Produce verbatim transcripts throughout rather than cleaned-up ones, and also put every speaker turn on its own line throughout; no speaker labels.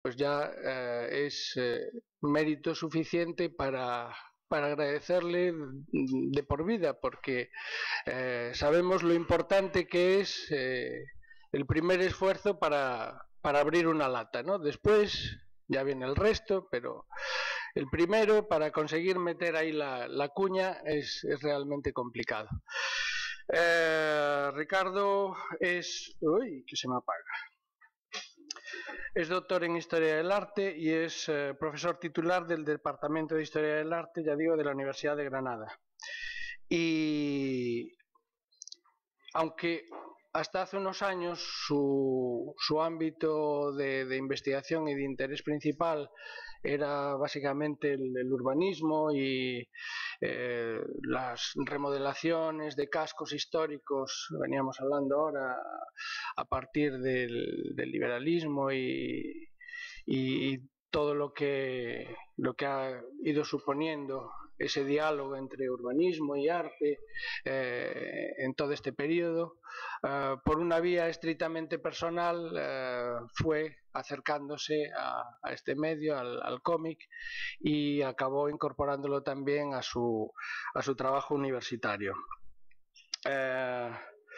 pues ya eh, es eh, mérito suficiente para, para agradecerle de por vida, porque eh, sabemos lo importante que es eh, el primer esfuerzo para, para abrir una lata, ¿no? Después ya viene el resto, pero el primero, para conseguir meter ahí la, la cuña, es, es realmente complicado. Eh, Ricardo es... Uy, que se me apaga. Es doctor en Historia del Arte y es eh, profesor titular del Departamento de Historia del Arte, ya digo, de la Universidad de Granada. Y aunque hasta hace unos años su, su ámbito de, de investigación y de interés principal era básicamente el, el urbanismo y eh, las remodelaciones de cascos históricos, veníamos hablando ahora, a partir del, del liberalismo y, y todo lo que, lo que ha ido suponiendo ese diálogo entre urbanismo y arte eh, en todo este periodo, eh, por una vía estrictamente personal eh, fue acercándose a, a este medio, al, al cómic, y acabó incorporándolo también a su, a su trabajo universitario. Eh,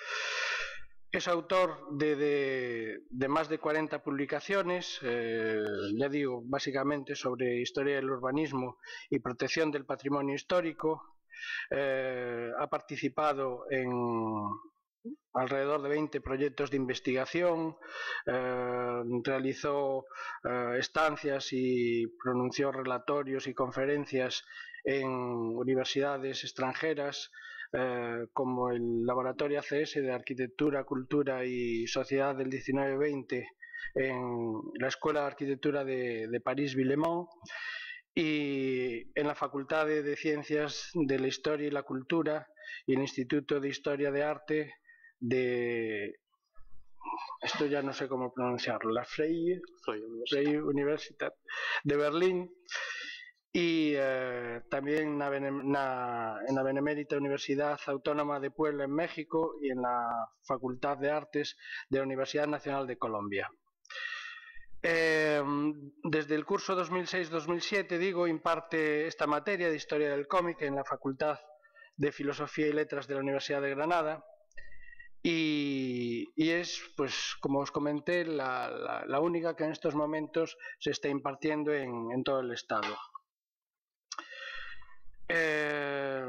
Es autor de, de, de más de cuarenta publicaciones, eh, ya digo, básicamente sobre historia del urbanismo y protección del patrimonio histórico. Eh, ha participado en alrededor de veinte proyectos de investigación, eh, realizó eh, estancias y pronunció relatorios y conferencias en universidades extranjeras, Eh, como el Laboratorio A C S de Arquitectura, Cultura y Sociedad del diecinueve veinte en la Escuela de Arquitectura de, de París-Villemont, y en la Facultad de, de Ciencias de la Historia y la Cultura y el Instituto de Historia de Arte de... esto ya no sé cómo pronunciarlo, la Freie, Freie Universität de Berlín. Y eh, también en la, na, en la Benemérita Universidad Autónoma de Puebla en México y en la Facultad de Artes de la Universidad Nacional de Colombia. Eh, desde el curso dos mil seis dos mil siete, digo, imparte esta materia de Historia del Cómic en la Facultad de Filosofía y Letras de la Universidad de Granada. Y, y es, pues, como os comenté, la, la, la única que en estos momentos se está impartiendo en, en todo el estado. Eh,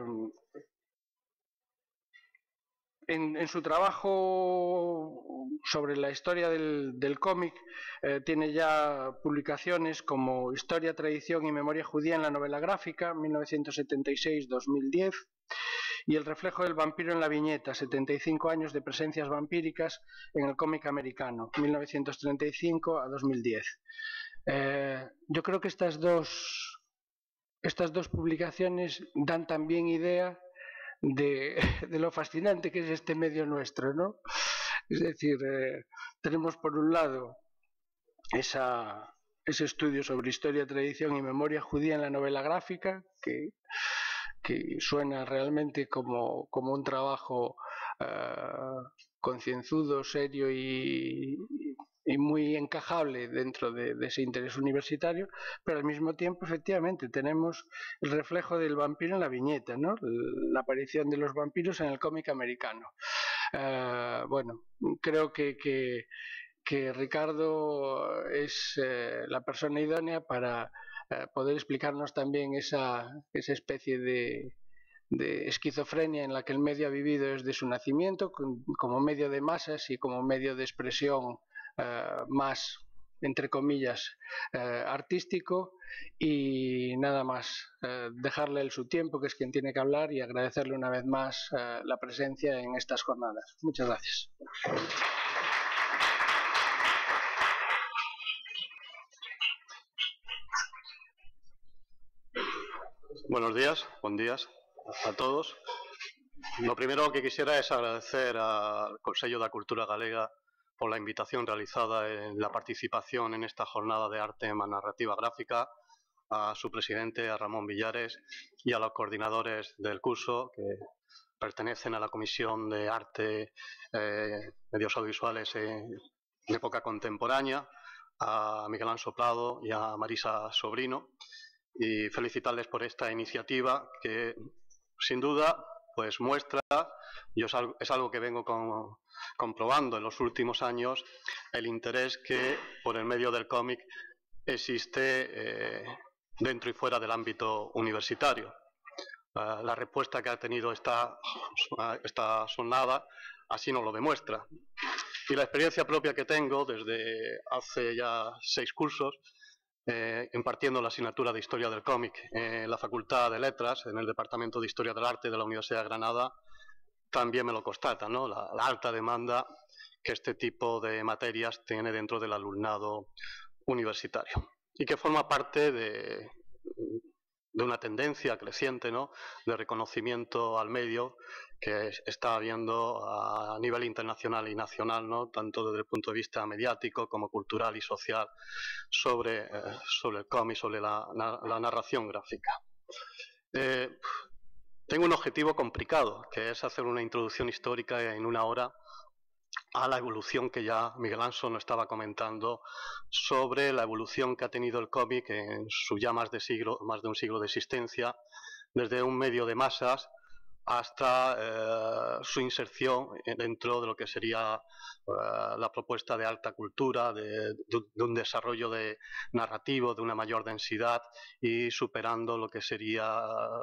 en, en su trabajo sobre la historia del, del cómic eh, tiene ya publicaciones como Historia, Tradición y Memoria Judía en la Novela Gráfica, mil novecientos setenta y seis dos mil diez, y El reflejo del vampiro en la viñeta, setenta y cinco años de presencias vampíricas en el cómic americano, mil novecientos treinta y cinco a dos mil diez. Eh, yo creo que estas dos Estas dos publicaciones dan también idea de, de lo fascinante que es este medio nuestro, ¿no? Es decir, eh, tenemos por un lado esa, ese estudio sobre historia, tradición y memoria judía en la novela gráfica, que, que suena realmente como, como un trabajo uh, concienzudo, serio y, y muy encajable dentro de, de ese interés universitario, pero al mismo tiempo, efectivamente, tenemos el reflejo del vampiro en la viñeta, ¿no? La aparición de los vampiros en el cómic americano. Uh, bueno, creo que, que, que Ricardo es eh, la persona idónea para eh, poder explicarnos también esa, esa especie de, de esquizofrenia en la que el medio ha vivido desde su nacimiento, como medio de masas y como medio de expresión Uh, más, entre comillas, uh, artístico. Y nada más, uh, dejarle el su tiempo, que es quien tiene que hablar, y agradecerle una vez más uh, la presencia en estas jornadas. Muchas gracias.
Buenos días, buen días a todos. Lo primero que quisiera es agradecer al Consello da Cultura Galega por la invitación realizada en la participación en esta jornada de arte en narrativa gráfica, a su presidente, a Ramón Villares, y a los coordinadores del curso, que pertenecen a la Comisión de Arte, eh, Medios Audiovisuales en época contemporánea, a Miguel Anso Prado y a Marisa Sobrino, y felicitarles por esta iniciativa que, sin duda, pues muestra, yo es algo, es algo que vengo con, comprobando en los últimos años, el interés que por el medio del cómic existe eh, dentro y fuera del ámbito universitario. Uh, la respuesta que ha tenido esta, esta jornada así nos lo demuestra. Y la experiencia propia que tengo desde hace ya seis cursos, eh, impartiendo la asignatura de Historia del Cómic en la Facultad de Letras, en el Departamento de Historia del Arte de la Universidad de Granada, también me lo constata, ¿no? La, la alta demanda que este tipo de materias tiene dentro del alumnado universitario y que forma parte de, de una tendencia creciente, ¿no?, de reconocimiento al medio que está habiendo a nivel internacional y nacional, ¿no?, tanto desde el punto de vista mediático como cultural y social, sobre, eh, sobre el cómic, sobre la, la, la narración gráfica. Eh, tengo un objetivo complicado, que es hacer una introducción histórica en una hora a la evolución que ya Miguel Anso nos estaba comentando sobre la evolución que ha tenido el cómic en su ya más de, siglo, más de un siglo de existencia, desde un medio de masas hasta eh, su inserción dentro de lo que sería eh, la propuesta de alta cultura, de, de, de un desarrollo de narrativo, de una mayor densidad y superando lo que sería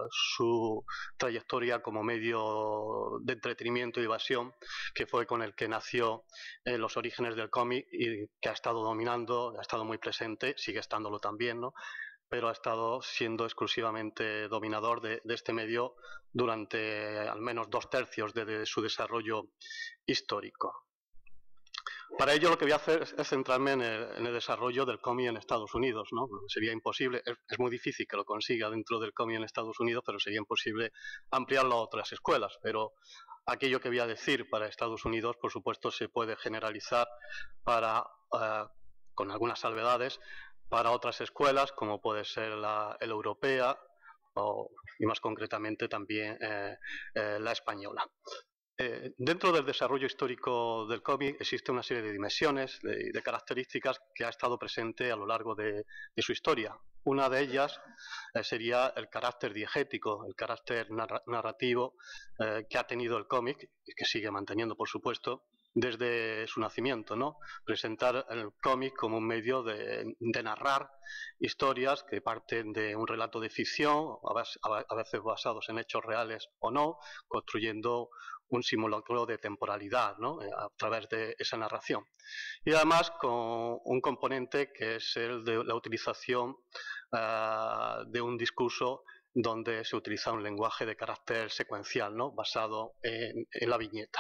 su trayectoria como medio de entretenimiento y evasión, que fue con el que nació en los orígenes del cómic y que ha estado dominando, ha estado muy presente, sigue estándolo también, ¿no?, pero ha estado siendo exclusivamente dominador de, de este medio durante al menos dos tercios de, de su desarrollo histórico. Para ello lo que voy a hacer es, es centrarme en el, en el desarrollo del cómic en Estados Unidos, ¿no? Sería imposible, es, es muy difícil que lo consiga dentro del cómic en Estados Unidos, pero sería imposible ampliarlo a otras escuelas. Pero aquello que voy a decir para Estados Unidos, por supuesto, se puede generalizar para, uh, con algunas salvedades, para otras escuelas, como puede ser la, la europea o, y más concretamente también eh, eh, la española. Eh, dentro del desarrollo histórico del cómic existe una serie de dimensiones, de, de características que ha estado presente a lo largo de, de su historia. Una de ellas eh, sería el carácter diegético, el carácter narra narrativo eh, que ha tenido el cómic y que sigue manteniendo, por supuesto, desde su nacimiento, ¿no? Presentar el cómic como un medio de, de narrar historias que parten de un relato de ficción, a veces basados en hechos reales o no, construyendo un simulacro de temporalidad, ¿no?, a través de esa narración. Y además con un componente que es el de la utilización uh, de un discurso donde se utiliza un lenguaje de carácter secuencial, ¿no?, basado en, en la viñeta.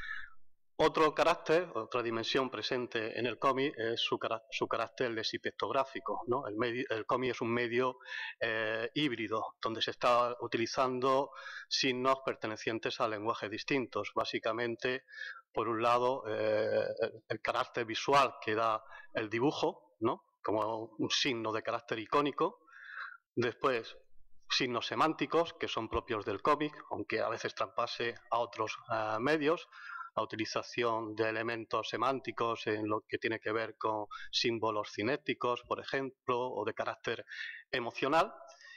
Otro carácter, otra dimensión presente en el cómic es su, su carácter lexicográfico, ¿no? El, medio, el cómic es un medio eh, híbrido, donde se está utilizando signos pertenecientes a lenguajes distintos. Básicamente, por un lado, eh, el carácter visual que da el dibujo, ¿no?, como un signo de carácter icónico. Después, signos semánticos, que son propios del cómic, aunque a veces traspase a otros eh, medios. La utilización de elementos semánticos en lo que tiene que ver con símbolos cinéticos, por ejemplo, o de carácter emocional,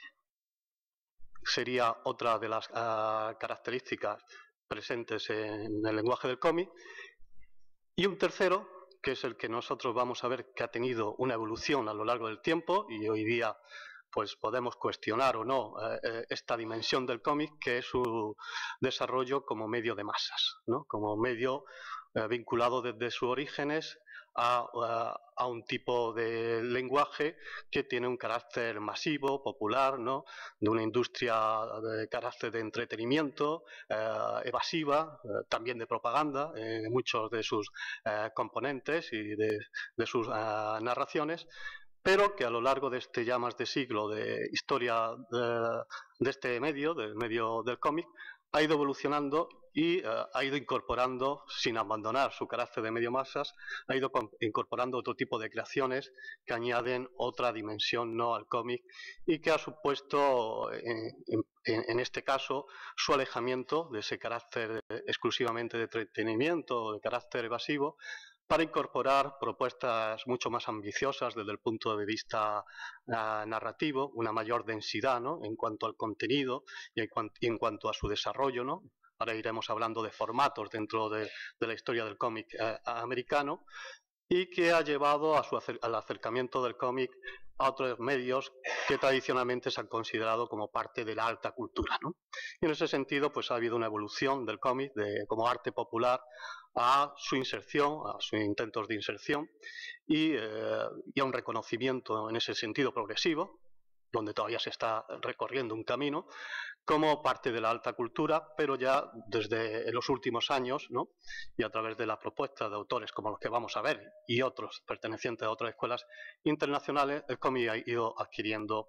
sería otra de las uh, características presentes en el lenguaje del cómic. Y un tercero, que es el que nosotros vamos a ver que ha tenido una evolución a lo largo del tiempo y hoy día pues podemos cuestionar o no eh, esta dimensión del cómic, que es su desarrollo como medio de masas, ¿no?, como medio eh, vinculado desde sus orígenes a, a, a un tipo de lenguaje que tiene un carácter masivo, popular, ¿no?, de una industria de carácter de entretenimiento, eh, evasiva, eh, también de propaganda, en eh, muchos de sus eh, componentes y de, de sus eh, narraciones, pero que a lo largo de este ya más de siglo de historia de, de este medio, del medio del cómic, ha ido evolucionando y uh, ha ido incorporando, sin abandonar su carácter de medio masas, ha ido incorporando otro tipo de creaciones que añaden otra dimensión, ¿no?, al cómic, y que ha supuesto, en, en, en este caso, su alejamiento de ese carácter exclusivamente de entretenimiento o de carácter evasivo, para incorporar propuestas mucho más ambiciosas desde el punto de vista uh, narrativo, una mayor densidad, ¿no?, en cuanto al contenido y en, cuan y en cuanto a su desarrollo, ¿no? Ahora iremos hablando de formatos dentro de, de la historia del cómic uh, americano, y que ha llevado a su acer al acercamiento del cómic a otros medios que tradicionalmente se han considerado como parte de la alta cultura, ¿no? Y en ese sentido, pues ha habido una evolución del cómic de, como arte popular a su inserción, a sus intentos de inserción y, eh, y a un reconocimiento en ese sentido progresivo, donde todavía se está recorriendo un camino, como parte de la alta cultura, pero ya desde los últimos años, ¿no?, y a través de la propuesta de autores como los que vamos a ver y otros pertenecientes a otras escuelas internacionales, el cómic ha ido adquiriendo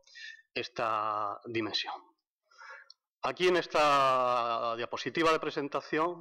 esta dimensión. Aquí en esta diapositiva de presentación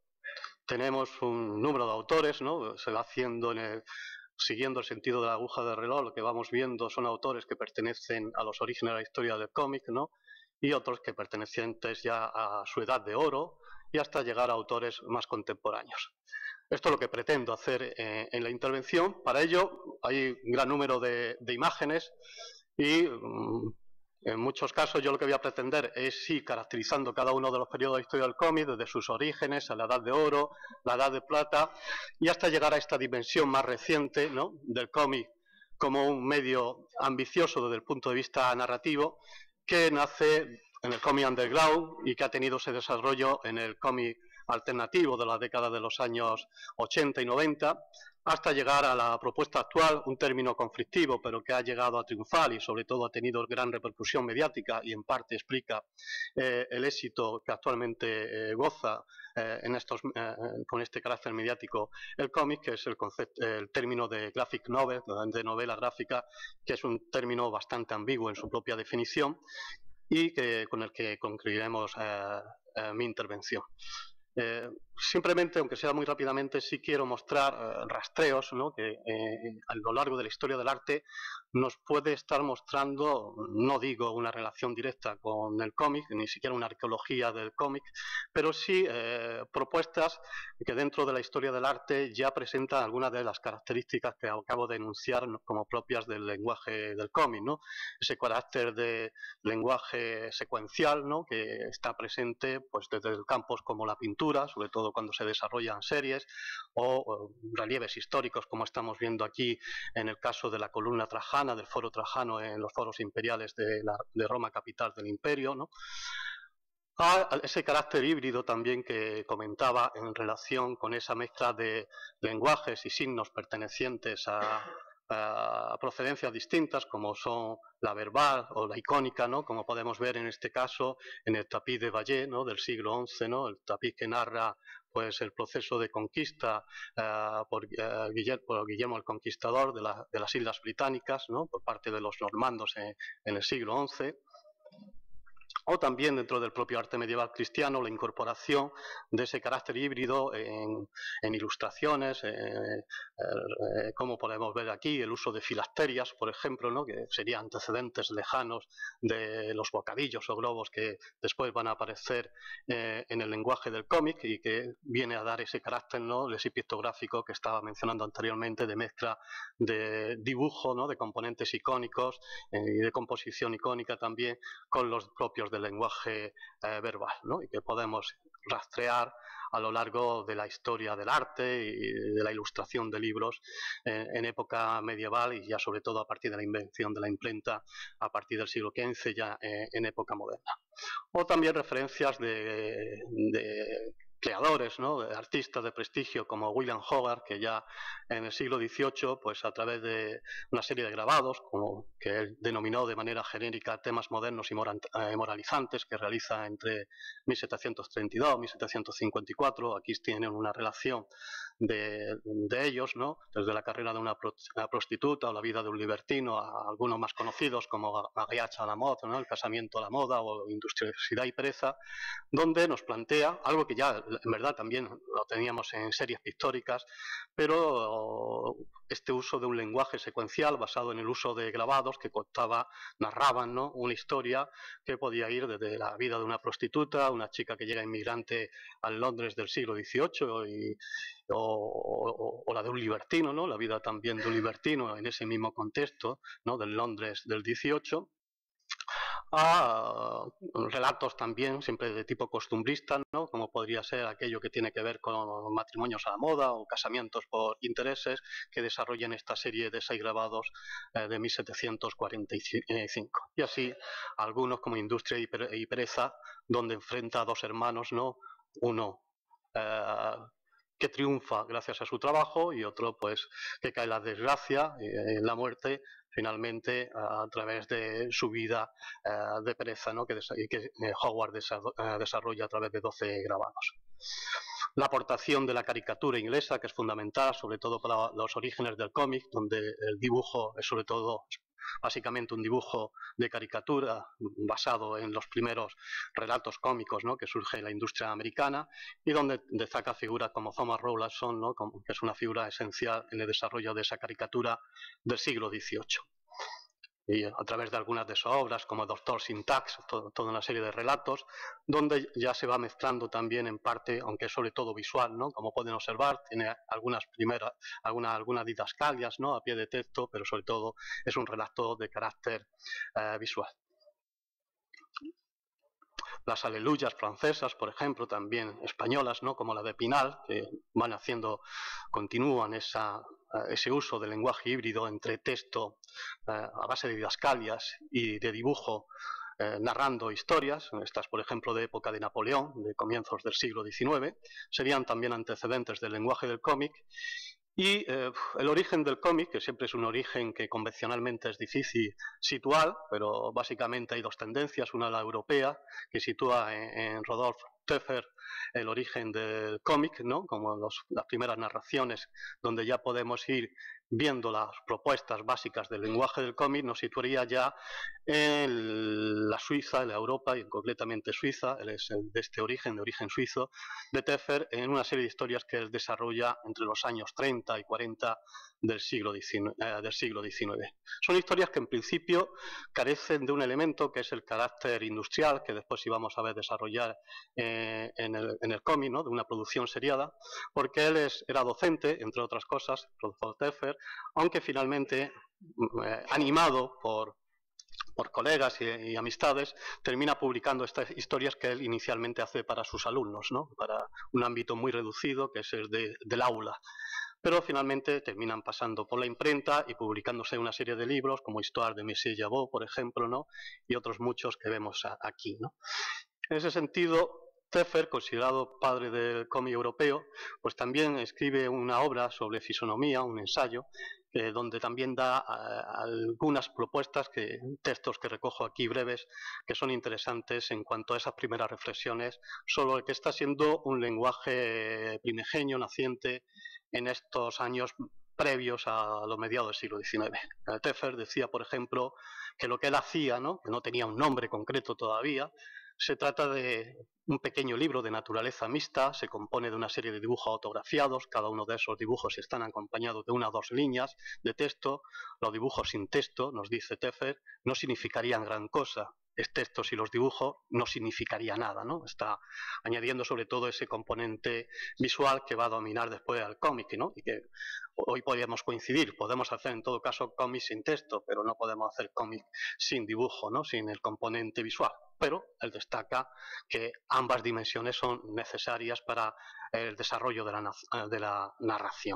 tenemos un número de autores, ¿no? Se va haciendo en el, siguiendo el sentido de la aguja del reloj. Lo que vamos viendo son autores que pertenecen a los orígenes de la historia del cómic, ¿no?, y otros que pertenecientes ya a su edad de oro y hasta llegar a autores más contemporáneos. Esto es lo que pretendo hacer eh, en la intervención. Para ello hay un gran número de, de imágenes y mm, en muchos casos yo lo que voy a pretender es ir caracterizando cada uno de los periodos de historia del cómic, desde sus orígenes, a la edad de oro, la edad de plata, y hasta llegar a esta dimensión más reciente, ¿no?, del cómic como un medio ambicioso desde el punto de vista narrativo, que nace en el cómic underground y que ha tenido ese desarrollo en el cómic alternativo de la década de los años ochenta y noventa, hasta llegar a la propuesta actual, un término conflictivo, pero que ha llegado a triunfar y sobre todo ha tenido gran repercusión mediática y en parte explica eh, el éxito que actualmente eh, goza eh, en estos, eh, con este carácter mediático el cómic, que es el, concepto, el término de graphic novel, de novela gráfica, que es un término bastante ambiguo en su propia definición y que, con el que concluiremos eh, eh, mi intervención. Eh, simplemente, aunque sea muy rápidamente, sí quiero mostrar eh, rastreos, ¿no?, que eh, a lo largo de la historia del arte nos puede estar mostrando, no digo una relación directa con el cómic, ni siquiera una arqueología del cómic, pero sí eh, propuestas que dentro de la historia del arte ya presentan algunas de las características que acabo de enunciar, ¿no?, como propias del lenguaje del cómic, ¿no? Ese carácter de lenguaje secuencial, ¿no?, que está presente pues desde campos como la pintura, sobre todo cuando se desarrollan series, o, o relieves históricos, como estamos viendo aquí en el caso de la columna Trajana, del foro Trajano en los foros imperiales de, la, de Roma, capital del imperio, ¿no?, a ese carácter híbrido también que comentaba en relación con esa mezcla de lenguajes y signos pertenecientes a, a procedencias distintas, como son la verbal o la icónica, ¿no?, como podemos ver en este caso en el tapiz de Vallée, ¿no?, del siglo once, ¿no?, el tapiz que narra pues el proceso de conquista uh, por, uh, Guillermo, por Guillermo el Conquistador de, la, de las Islas Británicas, ¿no?, por parte de los normandos en, en el siglo once. O también dentro del propio arte medieval cristiano, la incorporación de ese carácter híbrido en, en ilustraciones, eh, eh, como podemos ver aquí, el uso de filasterias, por ejemplo, ¿no?, que serían antecedentes lejanos de los bocadillos o globos que después van a aparecer eh, en el lenguaje del cómic y que viene a dar ese carácter, ¿no?, lesipictográfico que estaba mencionando anteriormente, de mezcla de dibujo, ¿no?, de componentes icónicos eh, y de composición icónica también con los propios del lenguaje eh, verbal, ¿no?, y que podemos rastrear a lo largo de la historia del arte y de la ilustración de libros eh, en época medieval y ya sobre todo a partir de la invención de la imprenta a partir del siglo quince, ya eh, en época moderna. O también referencias de, de creadores, ¿no?, de artistas de prestigio como William Hogarth, que ya en el siglo dieciocho, pues a través de una serie de grabados, como que él denominó de manera genérica temas modernos y moralizantes, que realiza entre mil setecientos treinta y dos y mil setecientos cincuenta y cuatro, aquí tienen una relación de, de ellos, ¿no?, desde la carrera de una, pro, una prostituta o la vida de un libertino a algunos más conocidos como Mariage à la mode, ¿no?, el casamiento a la moda o industriosidad y pereza, donde nos plantea algo que ya en verdad también lo teníamos en series pictóricas, pero este uso de un lenguaje secuencial basado en el uso de grabados que contaba, narraban, ¿no?, una historia que podía ir desde la vida de una prostituta, una chica que llega inmigrante al Londres del siglo dieciocho y o, o la de un libertino, ¿no? La vida también de un libertino en ese mismo contexto, ¿no? Del Londres del dieciocho, a relatos también siempre de tipo costumbrista, ¿no? Como podría ser aquello que tiene que ver con matrimonios a la moda o casamientos por intereses, que desarrollan esta serie de seis grabados eh, de mil setecientos cuarenta y cinco. Y así algunos como Industria y Pereza, donde enfrenta a dos hermanos, ¿no? Uno eh, que triunfa gracias a su trabajo y otro pues que cae en la desgracia, en eh, la muerte, finalmente a través de su vida uh, de pereza, ¿no? que, que eh, Howard desarrolla a través de doce grabados. La aportación de la caricatura inglesa, que es fundamental, sobre todo para los orígenes del cómic, donde el dibujo es sobre todo básicamente un dibujo de caricatura basado en los primeros relatos cómicos, ¿no? que surge en la industria americana y donde destaca figuras como Thomas Rowlandson, ¿no? como, que es una figura esencial en el desarrollo de esa caricatura del siglo dieciocho. Y a través de algunas de sus obras, como Doctor Syntax, todo, toda una serie de relatos, donde ya se va mezclando también en parte, aunque es sobre todo visual, ¿no? Como pueden observar, tiene algunas primeras, algunas, algunas didascalias, ¿no? A pie de texto, pero sobre todo es un relato de carácter eh, visual. Las aleluyas francesas, por ejemplo, también españolas, ¿no? Como la de Pinal, que van haciendo, continúan esa, ese uso del lenguaje híbrido entre texto eh, a base de didascalias y de dibujo, eh, narrando historias. Estas, por ejemplo, de época de Napoleón, de comienzos del siglo diecinueve, serían también antecedentes del lenguaje del cómic. Y eh, el origen del cómic, que siempre es un origen que convencionalmente es difícil situar, pero básicamente hay dos tendencias, una la europea, que sitúa en, en Rodolphe Teffer el origen del cómic, ¿no? Como los, las primeras narraciones, donde ya podemos ir viendo las propuestas básicas del lenguaje del cómic, nos situaría ya en la Suiza, en la Europa, y concretamente Suiza, él es el, de este origen, de origen suizo, de Teffer, en una serie de historias que él desarrolla entre los años treinta y cuarenta del siglo diecinueve, eh, del siglo diecinueve. Son historias que en principio carecen de un elemento que es el carácter industrial, que después íbamos a ver desarrollar eh, en el, en el cómic, ¿no? De una producción seriada, porque él es, era docente, entre otras cosas, Rodolphe Teffer, aunque finalmente, eh, animado por, por colegas y, y amistades, termina publicando estas historias que él inicialmente hace para sus alumnos, ¿no? Para un ámbito muy reducido, que es el de, del aula. Pero finalmente terminan pasando por la imprenta y publicándose una serie de libros, como Histoire de Monsieur Jabot, por ejemplo, ¿no? Y otros muchos que vemos a, aquí, ¿no? En ese sentido, Teffer, considerado padre del cómic europeo, pues también escribe una obra sobre fisonomía, un ensayo, eh, donde también da eh, algunas propuestas, que, textos que recojo aquí breves, que son interesantes en cuanto a esas primeras reflexiones sobre el que está siendo un lenguaje primigenio, naciente en estos años previos a los mediados del siglo diecinueve. Teffer decía, por ejemplo, que lo que él hacía, ¿no? que no tenía un nombre concreto todavía, se trata de un pequeño libro de naturaleza mixta, se compone de una serie de dibujos autografiados, cada uno de esos dibujos están acompañados de una o dos líneas de texto. Los dibujos sin texto, nos dice Teffer, no significarían gran cosa. Es texto y los dibujos no significaría nada, ¿no? Está añadiendo sobre todo ese componente visual que va a dominar después al cómic, ¿no? Y que hoy podríamos coincidir, podemos hacer en todo caso cómic sin texto, pero no podemos hacer cómic sin dibujo, ¿no? Sin el componente visual. Pero él destaca que ambas dimensiones son necesarias para el desarrollo de la, de la narración.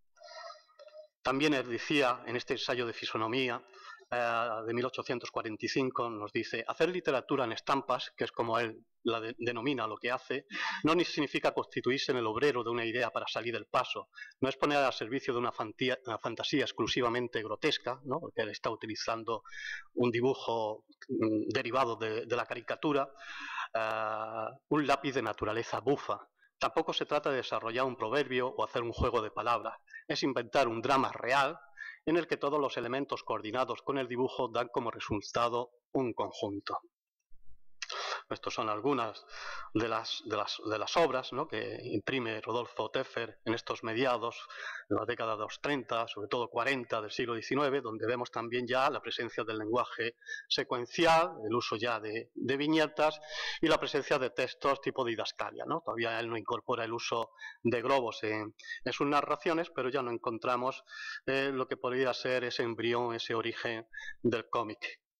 También él decía en este ensayo de fisonomía eh, de mil ochocientos cuarenta y cinco, nos dice, hacer literatura en estampas, que es como él la de, denomina lo que hace, no ni significa constituirse en el obrero de una idea para salir del paso, no es poner al servicio de una, fantía, una fantasía exclusivamente grotesca, ¿no? Porque él está utilizando un dibujo mm, derivado de, de la caricatura, uh, un lápiz de naturaleza bufa. Tampoco se trata de desarrollar un proverbio o hacer un juego de palabras, es inventar un drama real en el que todos los elementos coordinados con el dibujo dan como resultado un conjunto. Estas son algunas de las, de las, de las obras, ¿no?, que imprime Rodolfo Teffer en estos mediados, en la década de los treinta, sobre todo cuarenta del siglo diecinueve, donde vemos también ya la presencia del lenguaje secuencial, el uso ya de, de viñetas y la presencia de textos tipo didascalia, ¿no? Todavía él no incorpora el uso de globos en, en sus narraciones, pero ya no encontramos eh, lo que podría ser ese embrión, ese origen del cómic.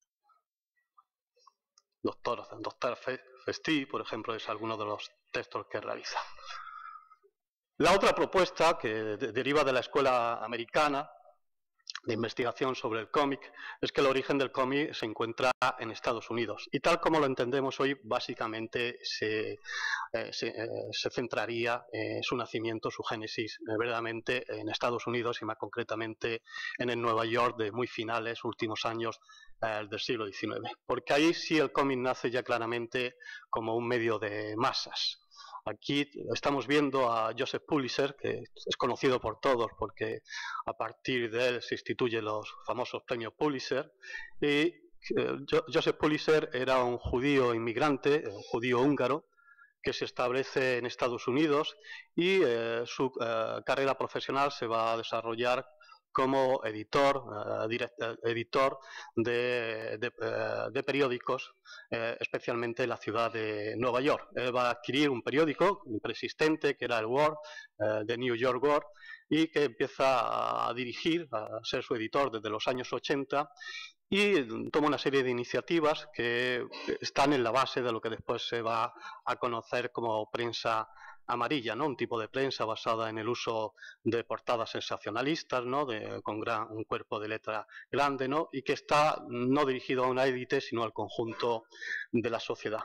Doctor, doctor Festi, por ejemplo, es alguno de los textos que realiza. La otra propuesta, que de, deriva de la escuela americana de investigación sobre el cómic, es que el origen del cómic se encuentra en Estados Unidos. Y tal como lo entendemos hoy, básicamente se, eh, se, eh, se centraría eh, su nacimiento, su génesis, eh, verdaderamente en Estados Unidos y más concretamente en el Nueva York de muy finales, últimos años eh, del siglo diecinueve. Porque ahí sí el cómic nace ya claramente como un medio de masas. Aquí estamos viendo a Joseph Pulitzer, que es conocido por todos porque a partir de él se instituyen los famosos premios Pulitzer. Y eh, Joseph Pulitzer era un judío inmigrante, un judío húngaro, que se establece en Estados Unidos y eh, su eh, carrera profesional se va a desarrollar como editor, uh, direct, uh, editor de, de, uh, de periódicos, uh, especialmente en la ciudad de Nueva York. Él va a adquirir un periódico preexistente que era el World, uh, de New York World, y que empieza a dirigir, a ser su editor desde los años ochenta, y toma una serie de iniciativas que están en la base de lo que después se va a conocer como prensa amarilla, ¿no? Un tipo de prensa basada en el uso de portadas sensacionalistas, ¿no? De, con gran, un cuerpo de letra grande, ¿no? Y que está no dirigido a una élite, sino al conjunto de la sociedad.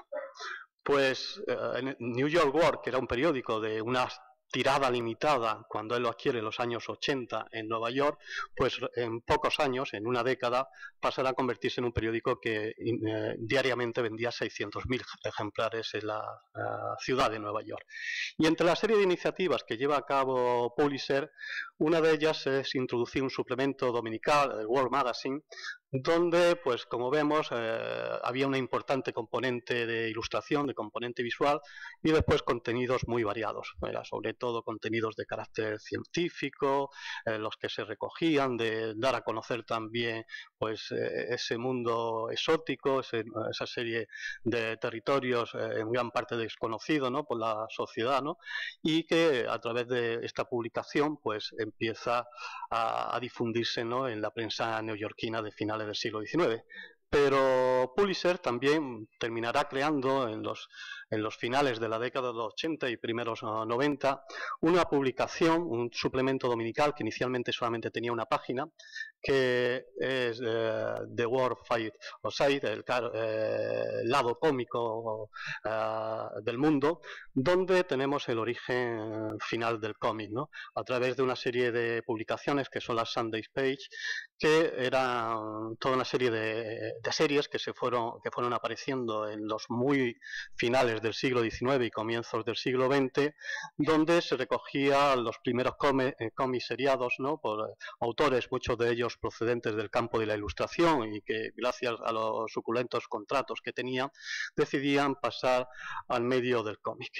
Pues eh, en New York World, que era un periódico de unas tirada limitada cuando él lo adquiere en los años ochenta en Nueva York, pues en pocos años, en una década, pasará a convertirse en un periódico que eh, diariamente vendía seiscientos mil ejemplares en la uh, ciudad de Nueva York. Y entre la serie de iniciativas que lleva a cabo Pulitzer, una de ellas es introducir un suplemento dominical, el World Magazine, donde, pues como vemos, eh, había una importante componente de ilustración, de componente visual, y después contenidos muy variados, era sobre todo contenidos de carácter científico, eh, los que se recogían, de dar a conocer también pues eh, ese mundo exótico, ese, esa serie de territorios eh, en gran parte desconocidos, ¿no?, por la sociedad, ¿no?, y que a través de esta publicación pues empieza a, a difundirse, ¿no?, en la prensa neoyorquina de finales del siglo diecinueve. Pero Pulitzer también terminará creando en los, en los finales de la década de los ochenta y primeros uh, noventa una publicación, un suplemento dominical que inicialmente solamente tenía una página, que es eh, The World Fight or Side, el eh, lado cómico eh, del mundo, donde tenemos el origen final del cómic, ¿no?, a través de una serie de publicaciones que son las Sunday Page, que eran toda una serie de, de series que se fueron que fueron apareciendo en los muy finales del siglo diecinueve y comienzos del siglo veinte, donde se recogían los primeros cómics seriados, ¿no?, por autores, muchos de ellos procedentes del campo de la ilustración y que gracias a los suculentos contratos que tenían decidían pasar al medio del cómic.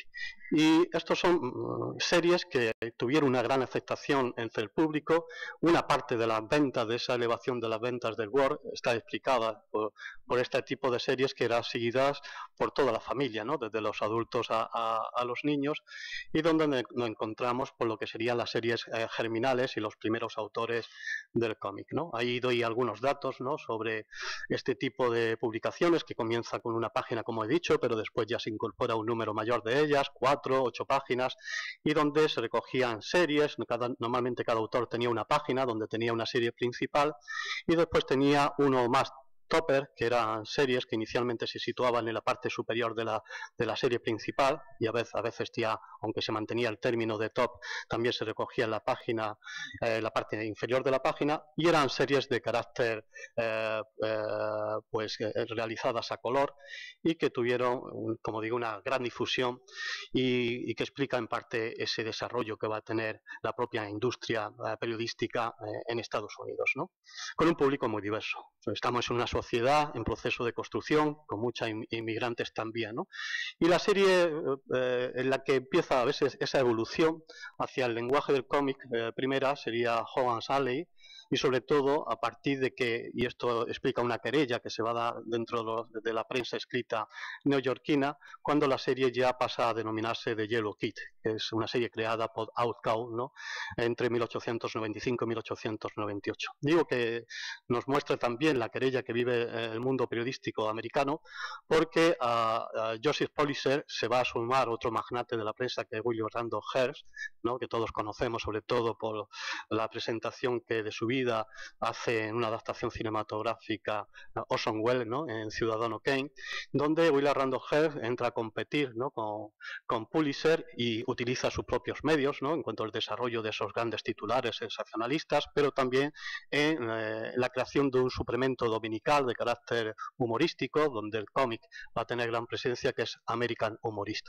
Y estos son uh, series que tuvieron una gran aceptación entre el público. Una parte de las ventas, de esa elevación de las ventas del Word, está explicada por, por este tipo de series que eran seguidas por toda la familia, ¿no?, desde los adultos a, a, a los niños, y donde nos encontramos por lo que serían las series eh, germinales y los primeros autores del cómic, ¿no? Ahí doy algunos datos, ¿no?, sobre este tipo de publicaciones, que comienza con una página, como he dicho, pero después ya se incorpora un número mayor de ellas, cuatro, ocho páginas, y donde se recogían series. Cada, normalmente cada autor tenía una página donde tenía una serie principal y después tenía uno más topper, que eran series que inicialmente se situaban en la parte superior de la, de la serie principal, y a veces, a veces ya, aunque se mantenía el término de top, también se recogía en la página, eh, la parte inferior de la página, y eran series de carácter eh, eh, pues eh, realizadas a color y que tuvieron, como digo, una gran difusión y, y que explica en parte ese desarrollo que va a tener la propia industria eh, periodística eh, en Estados Unidos, ¿no?, con un público muy diverso. Estamos en una sociedad en proceso de construcción, con muchos inmigrantes también, ¿no? Y la serie eh, en la que empieza a veces esa evolución hacia el lenguaje del cómic, eh, primera sería Hogan's Alley, y sobre todo a partir de que, y esto explica una querella que se va a dar dentro de, los, de la prensa escrita neoyorquina, cuando la serie ya pasa a denominarse The Yellow Kid, que es una serie creada por Outcault, ¿no?, entre mil ochocientos noventa y cinco y mil ochocientos noventa y ocho. Digo que nos muestra también la querella que vive el mundo periodístico americano, porque a, a Joseph Pulitzer se va a sumar otro magnate de la prensa, que es William Randolph Hearst, ¿no?, que todos conocemos sobre todo por la presentación que de su vida hace en una adaptación cinematográfica Orson Welles, ¿no?, en Ciudadano Kane, donde William Randolph Hearst entra a competir, ¿no?, con, con Pulitzer y utiliza sus propios medios, ¿no?, en cuanto al desarrollo de esos grandes titulares sensacionalistas, pero también en eh, la creación de un suplemento dominical de carácter humorístico, donde el cómic va a tener gran presencia, que es American Humorist.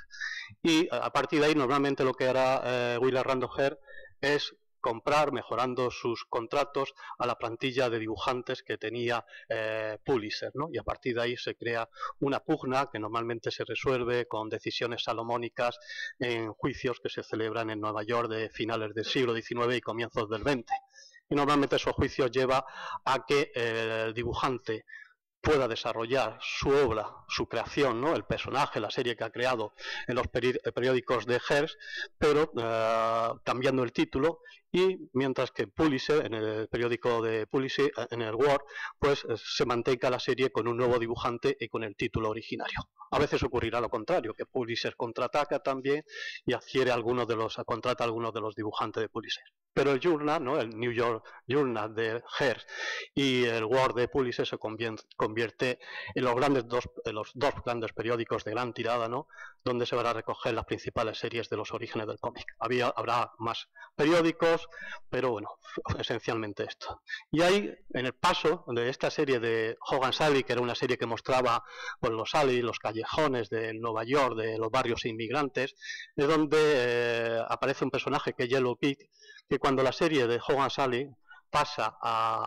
Y a partir de ahí, normalmente lo que hará eh, William Randolph Hearst es comprar, mejorando sus contratos, a la plantilla de dibujantes que tenía eh, Pulitzer, ¿no? Y a partir de ahí se crea una pugna que normalmente se resuelve con decisiones salomónicas en juicios que se celebran en Nueva York de finales del siglo diecinueve y comienzos del veinte. Y normalmente esos juicios llevan a que eh, el dibujante pueda desarrollar su obra, su creación, ¿no?, el personaje, la serie que ha creado en los periódicos de Hearst, pero eh, cambiando el título, y mientras que Pulitzer, en el periódico de Pulitzer, en el World, pues se mantenga la serie con un nuevo dibujante y con el título originario. A veces ocurrirá lo contrario, que Pulitzer contraataca también y adquiere algunos de los, contrata a algunos de los dibujantes de Pulitzer. Pero el Journal, ¿no?, el New York Journal de Hearst y el World de Pulitzer se convierte en los, grandes dos, en los dos grandes periódicos de gran tirada, ¿no?, donde se van a recoger las principales series de los orígenes del cómic. Había, habrá más periódicos, pero bueno, esencialmente esto. Y ahí, en el paso de esta serie de Hogan's Alley, que era una serie que mostraba pues, los alley, los callejones de Nueva York, de los barrios inmigrantes, es donde eh, aparece un personaje que es Yellow Kid, que cuando la serie de Hogan's Alley pasa a,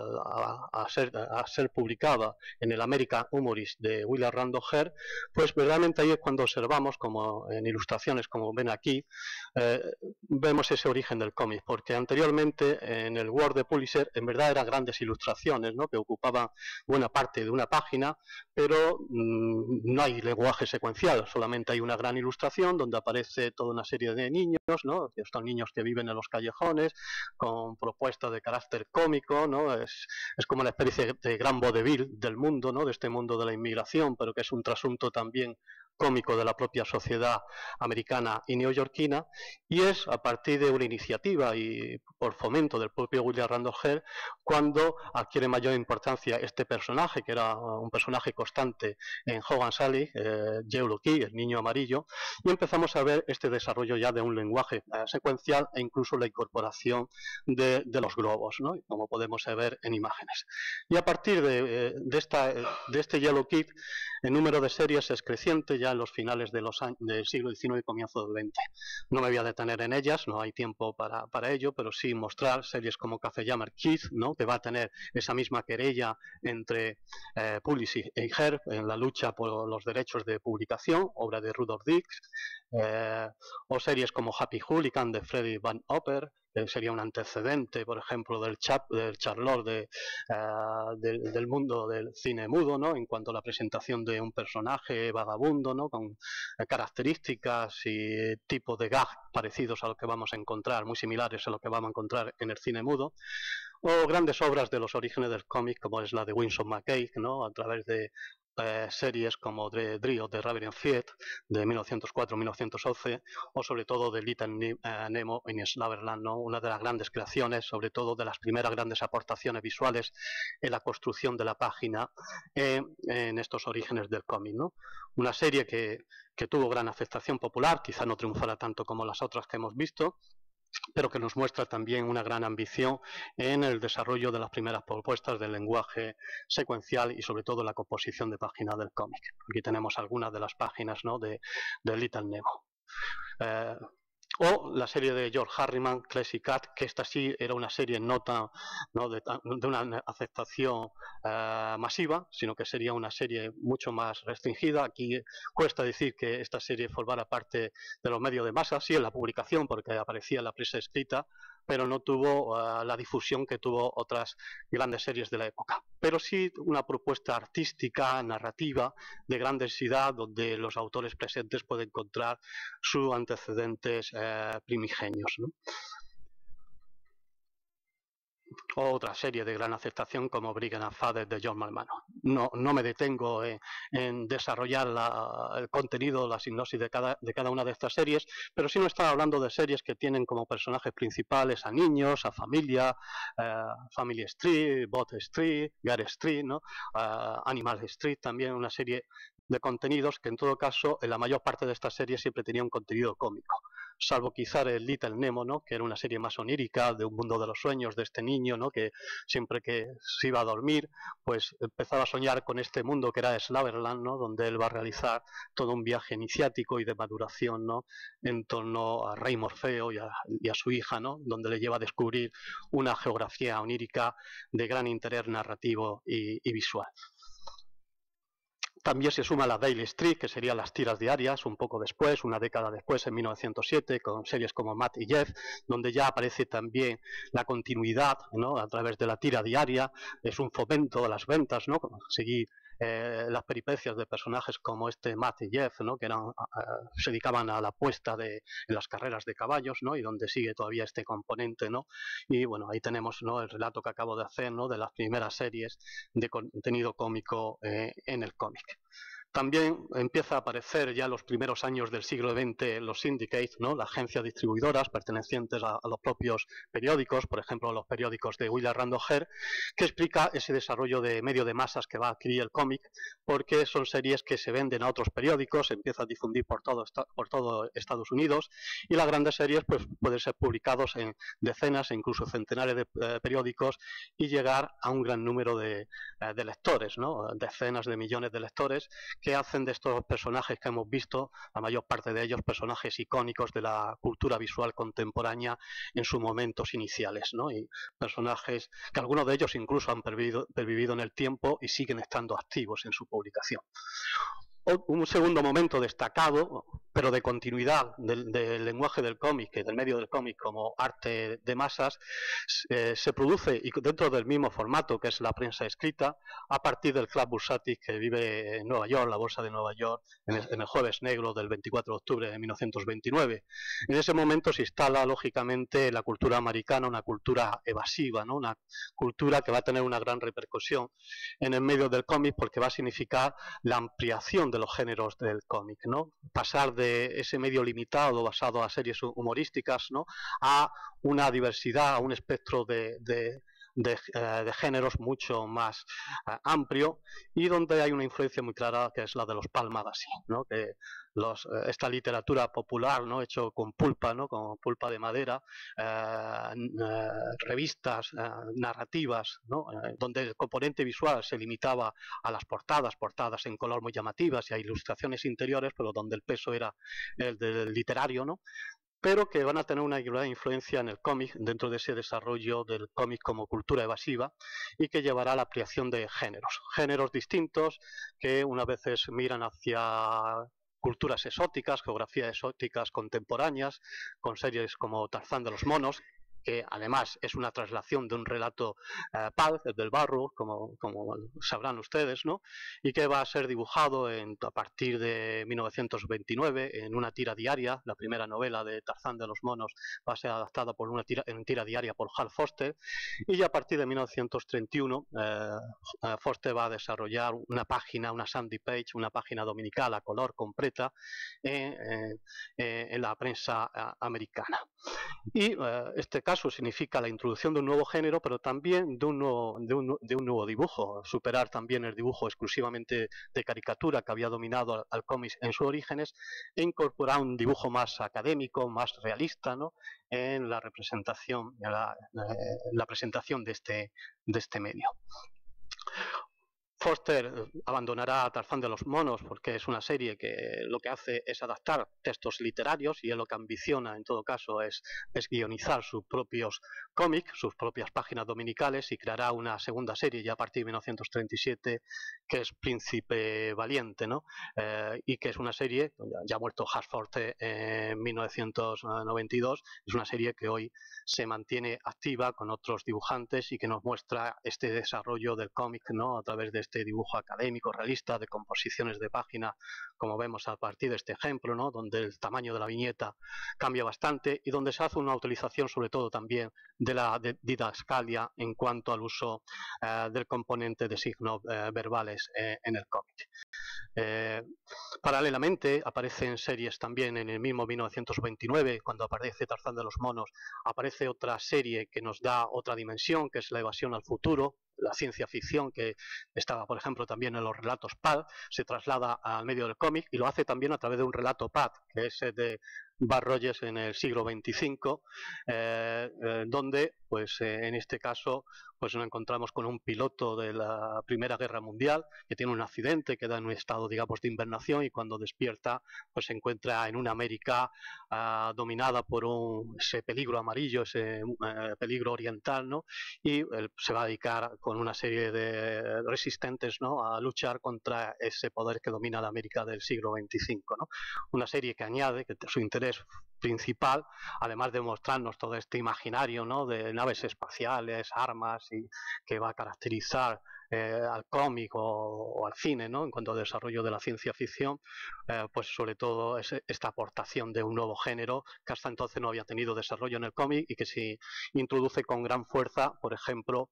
a, a, ser, a ser publicada en el American Humorist de William Randolph Hearst, pues verdaderamente ahí es cuando observamos, como en ilustraciones como ven aquí, eh, vemos ese origen del cómic, porque anteriormente en el Word de Pulitzer en verdad eran grandes ilustraciones, ¿no?, que ocupaban buena parte de una página, pero mmm, no hay lenguaje secuencial, solamente hay una gran ilustración donde aparece toda una serie de niños, ¿no?, estos niños que viven en los callejones, con propuestas de carácter cómico, ¿no?, es, es como una especie de gran vodevil del mundo, ¿no?, de este mundo de la inmigración, pero que es un trasunto también cómico de la propia sociedad americana y neoyorquina, y es a partir de una iniciativa y por fomento del propio William Randolph Hearst cuando adquiere mayor importancia este personaje, que era un personaje constante en Hogan's Alley, eh, Yellow Kid, el niño amarillo, y empezamos a ver este desarrollo ya de un lenguaje eh, secuencial e incluso la incorporación de, de los globos, ¿no?, como podemos ver en imágenes. Y a partir de, de, esta, de este Yellow Kid, el número de series es creciente ya en los finales de los años, del siglo diecinueve y comienzo del veinte. No me voy a detener en ellas, no hay tiempo para, para ello, pero sí mostrar series como Café Jammer Kid, ¿no?, que va a tener esa misma querella entre eh, Pulitzer y Hearst en la lucha por los derechos de publicación, obra de Rudolph Dix, eh, o series como Happy Hooligan de Freddie Van Opper, que sería un antecedente, por ejemplo, del, chap, del Charlot de, uh, del, del mundo del cine mudo, ¿no?, en cuanto a la presentación de un personaje vagabundo, ¿no?, con eh, características y tipos de gag parecidos a lo que vamos a encontrar, muy similares a lo que vamos a encontrar en el cine mudo, o grandes obras de los orígenes del cómic, como es la de Winsor McCay, ¿no?, a través de Eh, series como The Drio de Raven Fiat de mil novecientos cuatro a mil novecientos once, o sobre todo de Little Nemo en Slaverland, ¿no?, una de las grandes creaciones, sobre todo de las primeras grandes aportaciones visuales en la construcción de la página eh, en estos orígenes del cómic, ¿no? Una serie que, que tuvo gran aceptación popular, quizá no triunfara tanto como las otras que hemos visto, pero que nos muestra también una gran ambición en el desarrollo de las primeras propuestas del lenguaje secuencial y sobre todo la composición de páginas del cómic. Aquí tenemos algunas de las páginas, ¿no?, de, de Little Nemo. Eh, O la serie de George Harriman, Classic Cat, que esta sí era una serie no, tan, no de, de una aceptación uh, masiva, sino que sería una serie mucho más restringida. Aquí cuesta decir que esta serie formara parte de los medios de masa, sí en la publicación, porque aparecía en la prensa escrita, pero no tuvo uh, la difusión que tuvo otras grandes series de la época. Pero sí una propuesta artística, narrativa, de gran densidad, donde los autores presentes pueden encontrar sus antecedentes eh, primigenios, ¿no? Otra serie de gran aceptación como Brigand and Father de John Marmano. No, no me detengo en, en desarrollar la, el contenido, la sinopsis de cada, de cada una de estas series, pero sí nos está hablando de series que tienen como personajes principales a niños, a familia, eh, Family Street, Bot Street, Gare Street, ¿no? uh, Animal Street, también una serie de contenidos que en todo caso en la mayor parte de estas series siempre tenía un contenido cómico, salvo quizá el Little Nemo, ¿no? Que era una serie más onírica de un mundo de los sueños de este niño, ¿no? Que siempre que se iba a dormir pues empezaba a soñar con este mundo que era Slaverland, ¿no? Donde él va a realizar todo un viaje iniciático y de maduración, ¿no? En torno a Rey Morfeo y a, y a su hija, ¿no? Donde le lleva a descubrir una geografía onírica de gran interés narrativo y, y visual. También se suma la Daily Street, que serían las tiras diarias, un poco después, una década después, en mil novecientos siete, con series como Matt y Jeff, donde ya aparece también la continuidad, ¿no? A través de la tira diaria, es un fomento de las ventas, ¿no? Seguir eh, las peripecias de personajes como este Matt y Jeff, ¿no? Que eran, uh, se dedicaban a la apuesta de, en las carreras de caballos, ¿no? Y donde sigue todavía este componente, ¿no? Y bueno, ahí tenemos, ¿no? El relato que acabo de hacer, ¿no? De las primeras series de contenido cómico eh, en el cómic. También empieza a aparecer ya en los primeros años del siglo veinte los syndicates, ¿no? Las agencias distribuidoras pertenecientes a, a los propios periódicos, por ejemplo los periódicos de Willard Randolph Hearst, que explica ese desarrollo de medio de masas que va a adquirir el cómic, porque son series que se venden a otros periódicos, se empieza a difundir por todo, por todo Estados Unidos, y las grandes series pues, pueden ser publicados en decenas e incluso centenares de eh, periódicos y llegar a un gran número de, eh, de lectores, ¿no? Decenas de millones de lectores, que hacen de estos personajes que hemos visto, la mayor parte de ellos personajes icónicos de la cultura visual contemporánea en sus momentos iniciales, ¿no? Y personajes que algunos de ellos incluso han pervivido, pervivido en el tiempo y siguen estando activos en su publicación. Un segundo momento destacado, pero de continuidad del, del lenguaje del cómic y del medio del cómic como arte de masas, eh, se produce y dentro del mismo formato que es la prensa escrita, a partir del Club Bursátil que vive en Nueva York, la bolsa de Nueva York, en el, en el jueves negro del veinticuatro de octubre de mil novecientos veintinueve. En ese momento se instala lógicamente la cultura americana, una cultura evasiva, ¿no? Una cultura que va a tener una gran repercusión en el medio del cómic porque va a significar la ampliación de los géneros del cómic, ¿no? Pasar de ese medio limitado basado a series humorísticas, ¿no? A una diversidad, a un espectro de, de, de, de géneros mucho más uh, amplio y donde hay una influencia muy clara que es la de los pulp magazine, ¿no? Que los, esta literatura popular, ¿no? Hecho con pulpa, ¿no? Con pulpa de madera, eh, eh, revistas eh, narrativas, ¿no? Eh, donde el componente visual se limitaba a las portadas, portadas en color muy llamativas y a ilustraciones interiores, pero donde el peso era el del literario, ¿no? Pero que van a tener una gran influencia en el cómic, dentro de ese desarrollo del cómic como cultura evasiva, y que llevará a la ampliación de géneros, géneros distintos que unas veces miran hacia culturas exóticas, geografías exóticas contemporáneas, con series como Tarzán de los monos, que además es una traslación de un relato eh, pulp, del barro, como, como sabrán ustedes, ¿no? Y que va a ser dibujado en, a partir de mil novecientos veintinueve en una tira diaria. La primera novela de Tarzán de los monos va a ser adaptada por una tira, en tira diaria por Hal Foster, y a partir de mil novecientos treinta y uno eh, Foster va a desarrollar una página, una Sandy Page, una página dominical a color completa en, en, en la prensa americana. Y eh, este caso significa la introducción de un nuevo género, pero también de un nuevo, de un, de un nuevo dibujo, superar también el dibujo exclusivamente de caricatura que había dominado al, al cómic en sus orígenes e incorporar un dibujo más académico, más realista, ¿no? En la representación, en la, eh, la presentación de este, de este medio. Foster abandonará a Tarzán de los Monos porque es una serie que lo que hace es adaptar textos literarios y él lo que ambiciona en todo caso es, es guionizar sus propios cómics, sus propias páginas dominicales y creará una segunda serie ya a partir de mil novecientos treinta y siete que es Príncipe Valiente, ¿no? Eh, y que es una serie, ya, ya ha muerto Hal Foster en mil novecientos noventa y dos, es una serie que hoy se mantiene activa con otros dibujantes y que nos muestra este desarrollo del cómic, ¿no? A través de este dibujo académico, realista, de composiciones de página, como vemos a partir de este ejemplo, ¿no? Donde el tamaño de la viñeta cambia bastante y donde se hace una utilización sobre todo también de la de didascalia en cuanto al uso eh, del componente de signos eh, verbales eh, en el cómic. Eh, paralelamente aparecen series también en el mismo mil novecientos veintinueve, cuando aparece Tarzán de los Monos, aparece otra serie que nos da otra dimensión, que es la evasión al futuro, la ciencia ficción que estaba, por ejemplo, también en los relatos pulp, se traslada al medio del cómic y lo hace también a través de un relato pulp, que es de Buck Rogers en el siglo veinticinco, eh, eh, donde, pues eh, en este caso, pues nos encontramos con un piloto de la Primera Guerra Mundial que tiene un accidente, queda en un estado, digamos, de invernación y cuando despierta, pues se encuentra en una América uh, dominada por un, ese peligro amarillo, ese uh, peligro oriental, ¿no? Y él se va a dedicar con una serie de resistentes, ¿no? A luchar contra ese poder que domina la América del siglo veinticinco, ¿no? Una serie que añade que su interés principal, además de mostrarnos todo este imaginario, ¿no? De naves espaciales, armas, y que va a caracterizar eh, al cómic o, o al cine, ¿no? En cuanto al desarrollo de la ciencia ficción, eh, pues sobre todo es esta aportación de un nuevo género que hasta entonces no había tenido desarrollo en el cómic y que se introduce con gran fuerza, por ejemplo,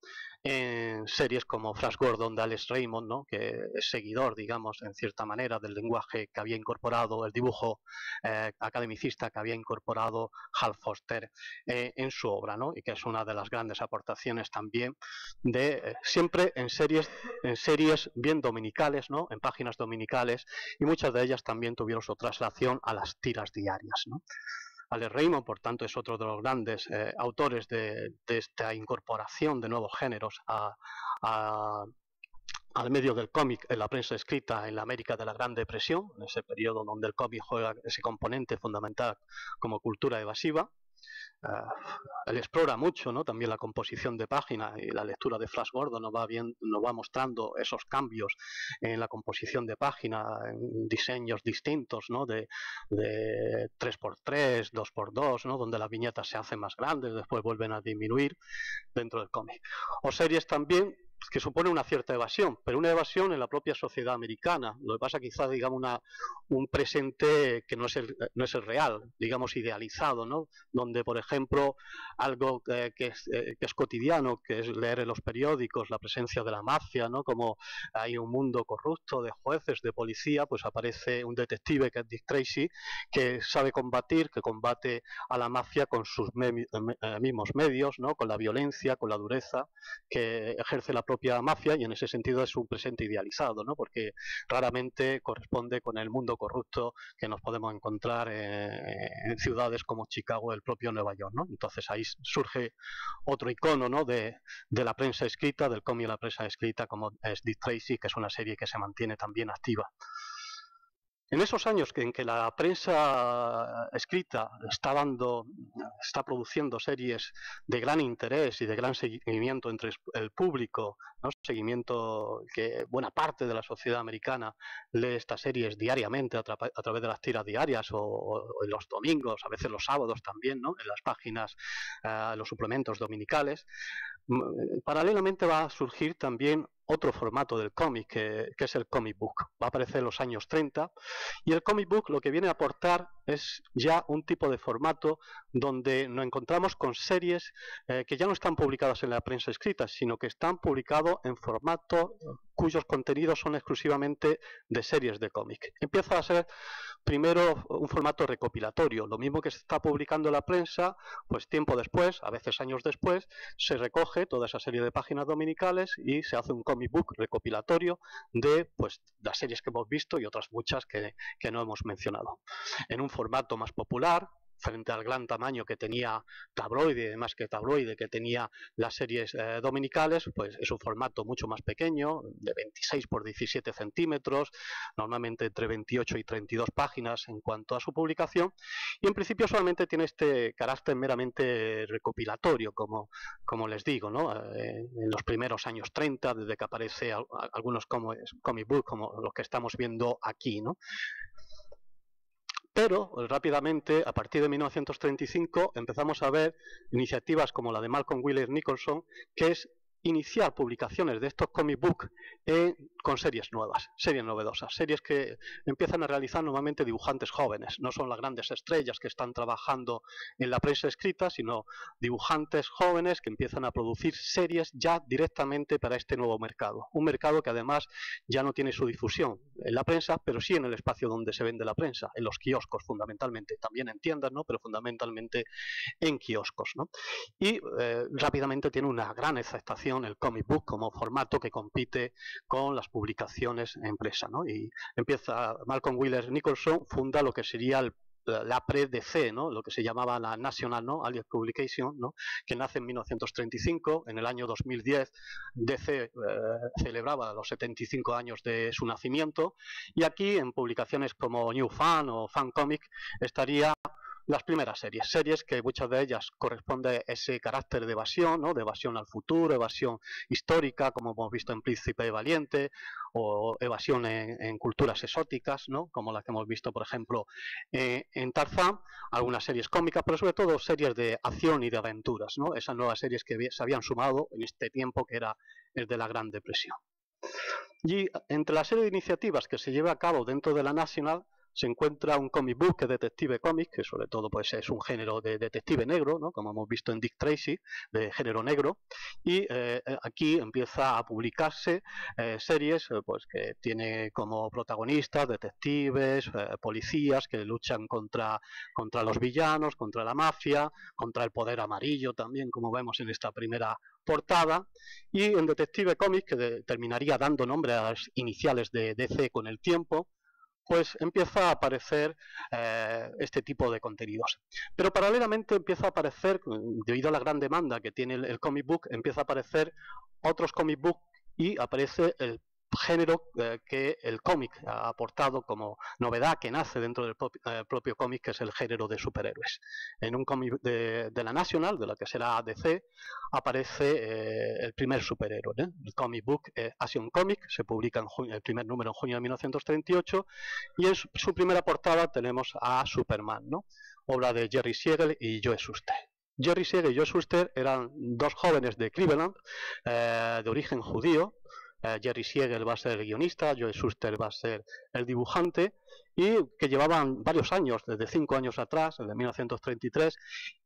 en series como Flash Gordon de Alex Raymond, ¿no? Que es seguidor, digamos, en cierta manera del lenguaje que había incorporado el dibujo eh, academicista que había incorporado Hal Foster eh, en su obra, ¿no? Y que es una de las grandes aportaciones también de eh, siempre en series, en series bien dominicales, ¿no? En páginas dominicales, y muchas de ellas también tuvieron su traslación a las tiras diarias, ¿no? Alex Raymond, por tanto, es otro de los grandes eh, autores de, de esta incorporación de nuevos géneros a, a al medio del cómic en la prensa escrita en la América de la Gran Depresión, en ese periodo donde el cómic juega ese componente fundamental como cultura evasiva. Uh, él explora mucho, ¿no? También la composición de página y la lectura de Flash Gordon nos va, bien, nos va mostrando esos cambios en la composición de página, en diseños distintos, ¿no? de, de tres por tres, dos por dos, ¿no? Donde las viñetas se hacen más grandes, después vuelven a disminuir dentro del cómic. O series también que supone una cierta evasión, pero una evasión en la propia sociedad americana. Lo que pasa quizás, digamos, una, un presente que no es, el, no es el real, digamos, idealizado, ¿no? Donde, por ejemplo, algo eh, que, es, eh, que es cotidiano, que es leer en los periódicos la presencia de la mafia, ¿no? Como hay un mundo corrupto de jueces, de policía, pues aparece un detective que es Dick Tracy, que sabe combatir, que combate a la mafia con sus me eh, mismos medios, ¿no? Con la violencia, con la dureza que ejerce la propia mafia, y en ese sentido es un presente idealizado, ¿no? Porque raramente corresponde con el mundo corrupto que nos podemos encontrar eh, en ciudades como Chicago o el propio Nueva York, ¿no? Entonces ahí surge otro icono, ¿no? de, de la prensa escrita, del cómic de la prensa escrita, como es Dick Tracy, que es una serie que se mantiene también activa. En esos años en que la prensa escrita está dando, está produciendo series de gran interés y de gran seguimiento entre el público, ¿no? Seguimiento que buena parte de la sociedad americana lee estas series diariamente a, tra a través de las tiras diarias o, o los domingos, a veces los sábados también, ¿no? En las páginas, uh, los suplementos dominicales. Paralelamente va a surgir también otro formato del cómic, que, que es el comic book. Va a aparecer en los años treinta, y el comic book lo que viene a aportar es ya un tipo de formato donde nos encontramos con series eh, que ya no están publicadas en la prensa escrita, sino que están publicados en formato cuyos contenidos son exclusivamente de series de cómic. Empieza a ser primero un formato recopilatorio, lo mismo que se está publicando en la prensa, pues tiempo después, a veces años después, se recoge toda esa serie de páginas dominicales y se hace un comic book recopilatorio de pues las series que hemos visto y otras muchas que, que no hemos mencionado. En un formato más popular, frente al gran tamaño que tenía Tabloide, más que Tabloide, que tenía las series eh, dominicales, pues es un formato mucho más pequeño, de veintiséis por diecisiete centímetros, normalmente entre veintiocho y treinta y dos páginas en cuanto a su publicación, y en principio solamente tiene este carácter meramente recopilatorio, como, como les digo, ¿no? Eh, en los primeros años treinta, desde que aparece a, a, algunos como, comic book, como los que estamos viendo aquí, ¿no? Pero rápidamente, a partir de mil novecientos treinta y cinco, empezamos a ver iniciativas como la de Malcolm Wheeler Nicholson, que es iniciar publicaciones de estos comic book eh, con series nuevas, series novedosas, series que empiezan a realizar normalmente dibujantes jóvenes, no son las grandes estrellas que están trabajando en la prensa escrita, sino dibujantes jóvenes que empiezan a producir series ya directamente para este nuevo mercado, un mercado que además ya no tiene su difusión en la prensa, pero sí en el espacio donde se vende la prensa, en los kioscos fundamentalmente, también en tiendas, ¿no? Pero fundamentalmente en kioscos, ¿no? Y eh, rápidamente tiene una gran aceptación el comic book como formato que compite con las publicaciones en empresa, ¿no? Y empieza Malcolm Wheeler Nicholson, funda lo que sería el la pre-D C, ¿no? Lo que se llamaba la National, ¿no? Allied Publication, ¿no? Que nace en mil novecientos treinta y cinco. En el año dos mil diez D C eh, celebraba los setenta y cinco años de su nacimiento, y aquí en publicaciones como New Fan o Fan Comic estaría las primeras series, series que muchas de ellas corresponde ese carácter de evasión, ¿no? De evasión al futuro, evasión histórica, como hemos visto en Príncipe Valiente, o evasión en, en culturas exóticas, ¿no? Como la que hemos visto, por ejemplo, eh, en Tarzán, algunas series cómicas, pero sobre todo series de acción y de aventuras, ¿no? Esas nuevas series que se habían sumado en este tiempo que era el de la Gran Depresión. Y entre la serie de iniciativas que se lleva a cabo dentro de la National se encuentra un comic book, que es Detective Comics, que sobre todo pues es un género de detective negro, ¿no? Como hemos visto en Dick Tracy, de género negro, y eh, aquí empieza a publicarse eh, series eh, pues que tiene como protagonistas detectives, eh, policías que luchan contra, contra los villanos, contra la mafia, contra el poder amarillo también, como vemos en esta primera portada, y en Detective Comics, que de, terminaría dando nombre a las iniciales de D C con el tiempo, pues empieza a aparecer eh, este tipo de contenidos. Pero paralelamente empieza a aparecer, debido a la gran demanda que tiene el, el comic book, empieza a aparecer otros comic book y aparece el género eh, que el cómic ha aportado como novedad, que nace dentro del propio, eh, propio cómic, que es el género de superhéroes. En un cómic de, de la National, de la que será D C, aparece eh, el primer superhéroe, ¿eh? El comic book eh, Action Comic, se publica en junio, el primer número en junio de mil novecientos treinta y ocho, y en su, su primera portada tenemos a Superman, ¿no? Obra de Jerry Siegel y Joe Shuster. Jerry Siegel y Joe Shuster eran dos jóvenes de Cleveland, eh, de origen judío. Uh, Jerry Siegel va a ser el guionista, Joe Shuster va a ser el dibujante, y que llevaban varios años, desde cinco años atrás, desde mil novecientos treinta y tres,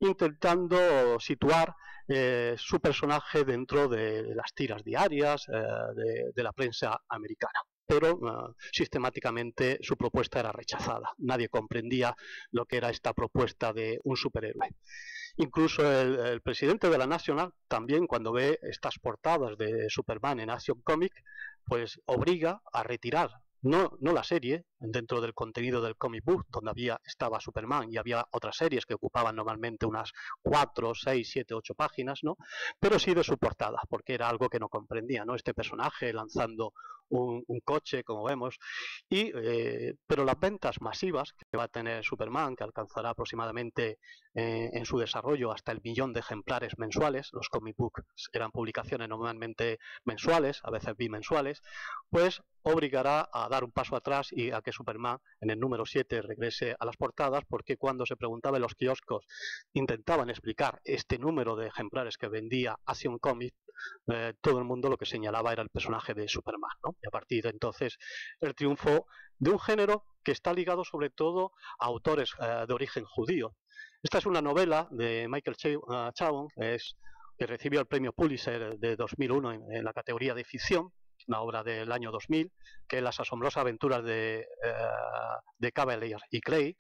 intentando situar eh, su personaje dentro de las tiras diarias eh, de, de la prensa americana. Pero uh, sistemáticamente su propuesta era rechazada. Nadie comprendía lo que era esta propuesta de un superhéroe. Incluso el, el presidente de la National, también cuando ve estas portadas de Superman en Action Comic, pues obliga a retirar, no, no la serie, dentro del contenido del comic book, donde había, estaba Superman y había otras series que ocupaban normalmente unas cuatro, seis, siete, ocho páginas, ¿no? Pero sí de su portada, porque era algo que no comprendía, ¿no? Este personaje lanzando un, un coche, como vemos, y, eh, pero las ventas masivas que va a tener Superman, que alcanzará aproximadamente eh, en su desarrollo hasta el millón de ejemplares mensuales, los comic books eran publicaciones normalmente mensuales, a veces bimensuales, pues obligará a dar un paso atrás y a que Superman en el número siete regrese a las portadas, porque cuando se preguntaba en los kioscos, intentaban explicar este número de ejemplares que vendía Action Comics, eh, todo el mundo lo que señalaba era el personaje de Superman, ¿no? Y a partir de entonces el triunfo de un género que está ligado sobre todo a autores eh, de origen judío. Esta es una novela de Michael Chabon, que, es, que recibió el premio Pulitzer de dos mil uno en, en la categoría de ficción, una obra del año dos mil, que es Las asombrosas aventuras de, uh, de Cavalier y Clay,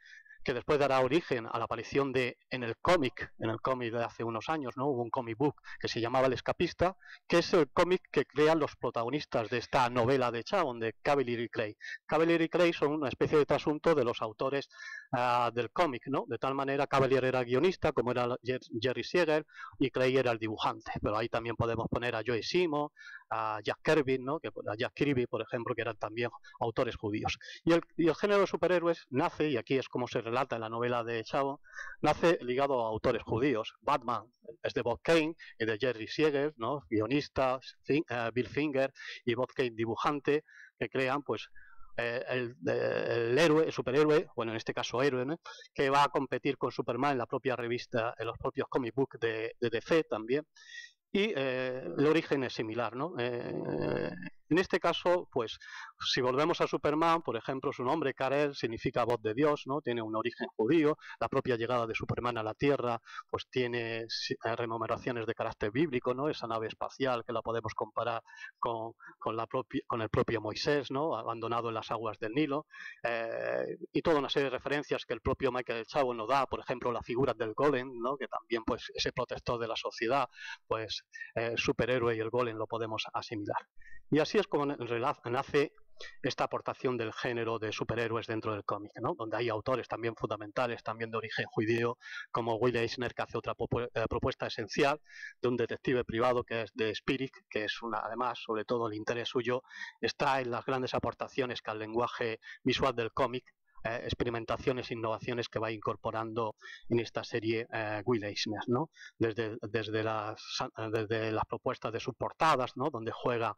que después dará origen a la aparición de, en el cómic, en el cómic de hace unos años, ¿no? Hubo un comic book que se llamaba El Escapista, que es el cómic que crean los protagonistas de esta novela de Chabon, de Cavalier y Clay. Cavalier y Clay son una especie de trasunto de los autores uh, del cómic, ¿no? De tal manera, Cavalier era guionista, como era Jerry Siegel, y Clay era el dibujante. Pero ahí también podemos poner a Joe Simo, a Jack Kirby, ¿no? Que, a Jack Kirby, por ejemplo, que eran también autores judíos. Y el, y el género de superhéroes nace, y aquí es como se relata en la novela de Chabon, nace ligado a autores judíos. Batman es de Bob Kane y de Jerry Siegel, ¿no? Guionista, uh, Bill Finger y Bob Kane dibujante, que crean pues eh, el, el héroe, el superhéroe, bueno, en este caso héroe, ¿no? Que va a competir con Superman en la propia revista, en los propios comic books de, de D C también. Y eh, el origen es similar, ¿no? Eh, en este caso, pues, si volvemos a Superman, por ejemplo, su nombre, Kal-El, significa voz de Dios, ¿no? Tiene un origen judío. La propia llegada de Superman a la Tierra, pues, tiene rememoraciones de carácter bíblico, ¿no? Esa nave espacial que la podemos comparar con, con, la propia, con el propio Moisés, ¿no? Abandonado en las aguas del Nilo. Eh, y toda una serie de referencias que el propio Michael Chabon nos da, por ejemplo, la figura del golem, ¿no? Que también, pues, ese protector de la sociedad, pues, eh, superhéroe y el golem lo podemos asimilar. Y así es como nace esta aportación del género de superhéroes dentro del cómic, ¿no? Donde hay autores también fundamentales, también de origen judío, como Will Eisner, que hace otra propuesta esencial de un detective privado que es de Spirit, que es una, además, sobre todo el interés suyo está en las grandes aportaciones que al lenguaje visual del cómic, Eh, experimentaciones e innovaciones que va incorporando en esta serie eh, Will Eisner, ¿no? Desde, desde, las, desde las propuestas de sus portadas, ¿no? Donde juega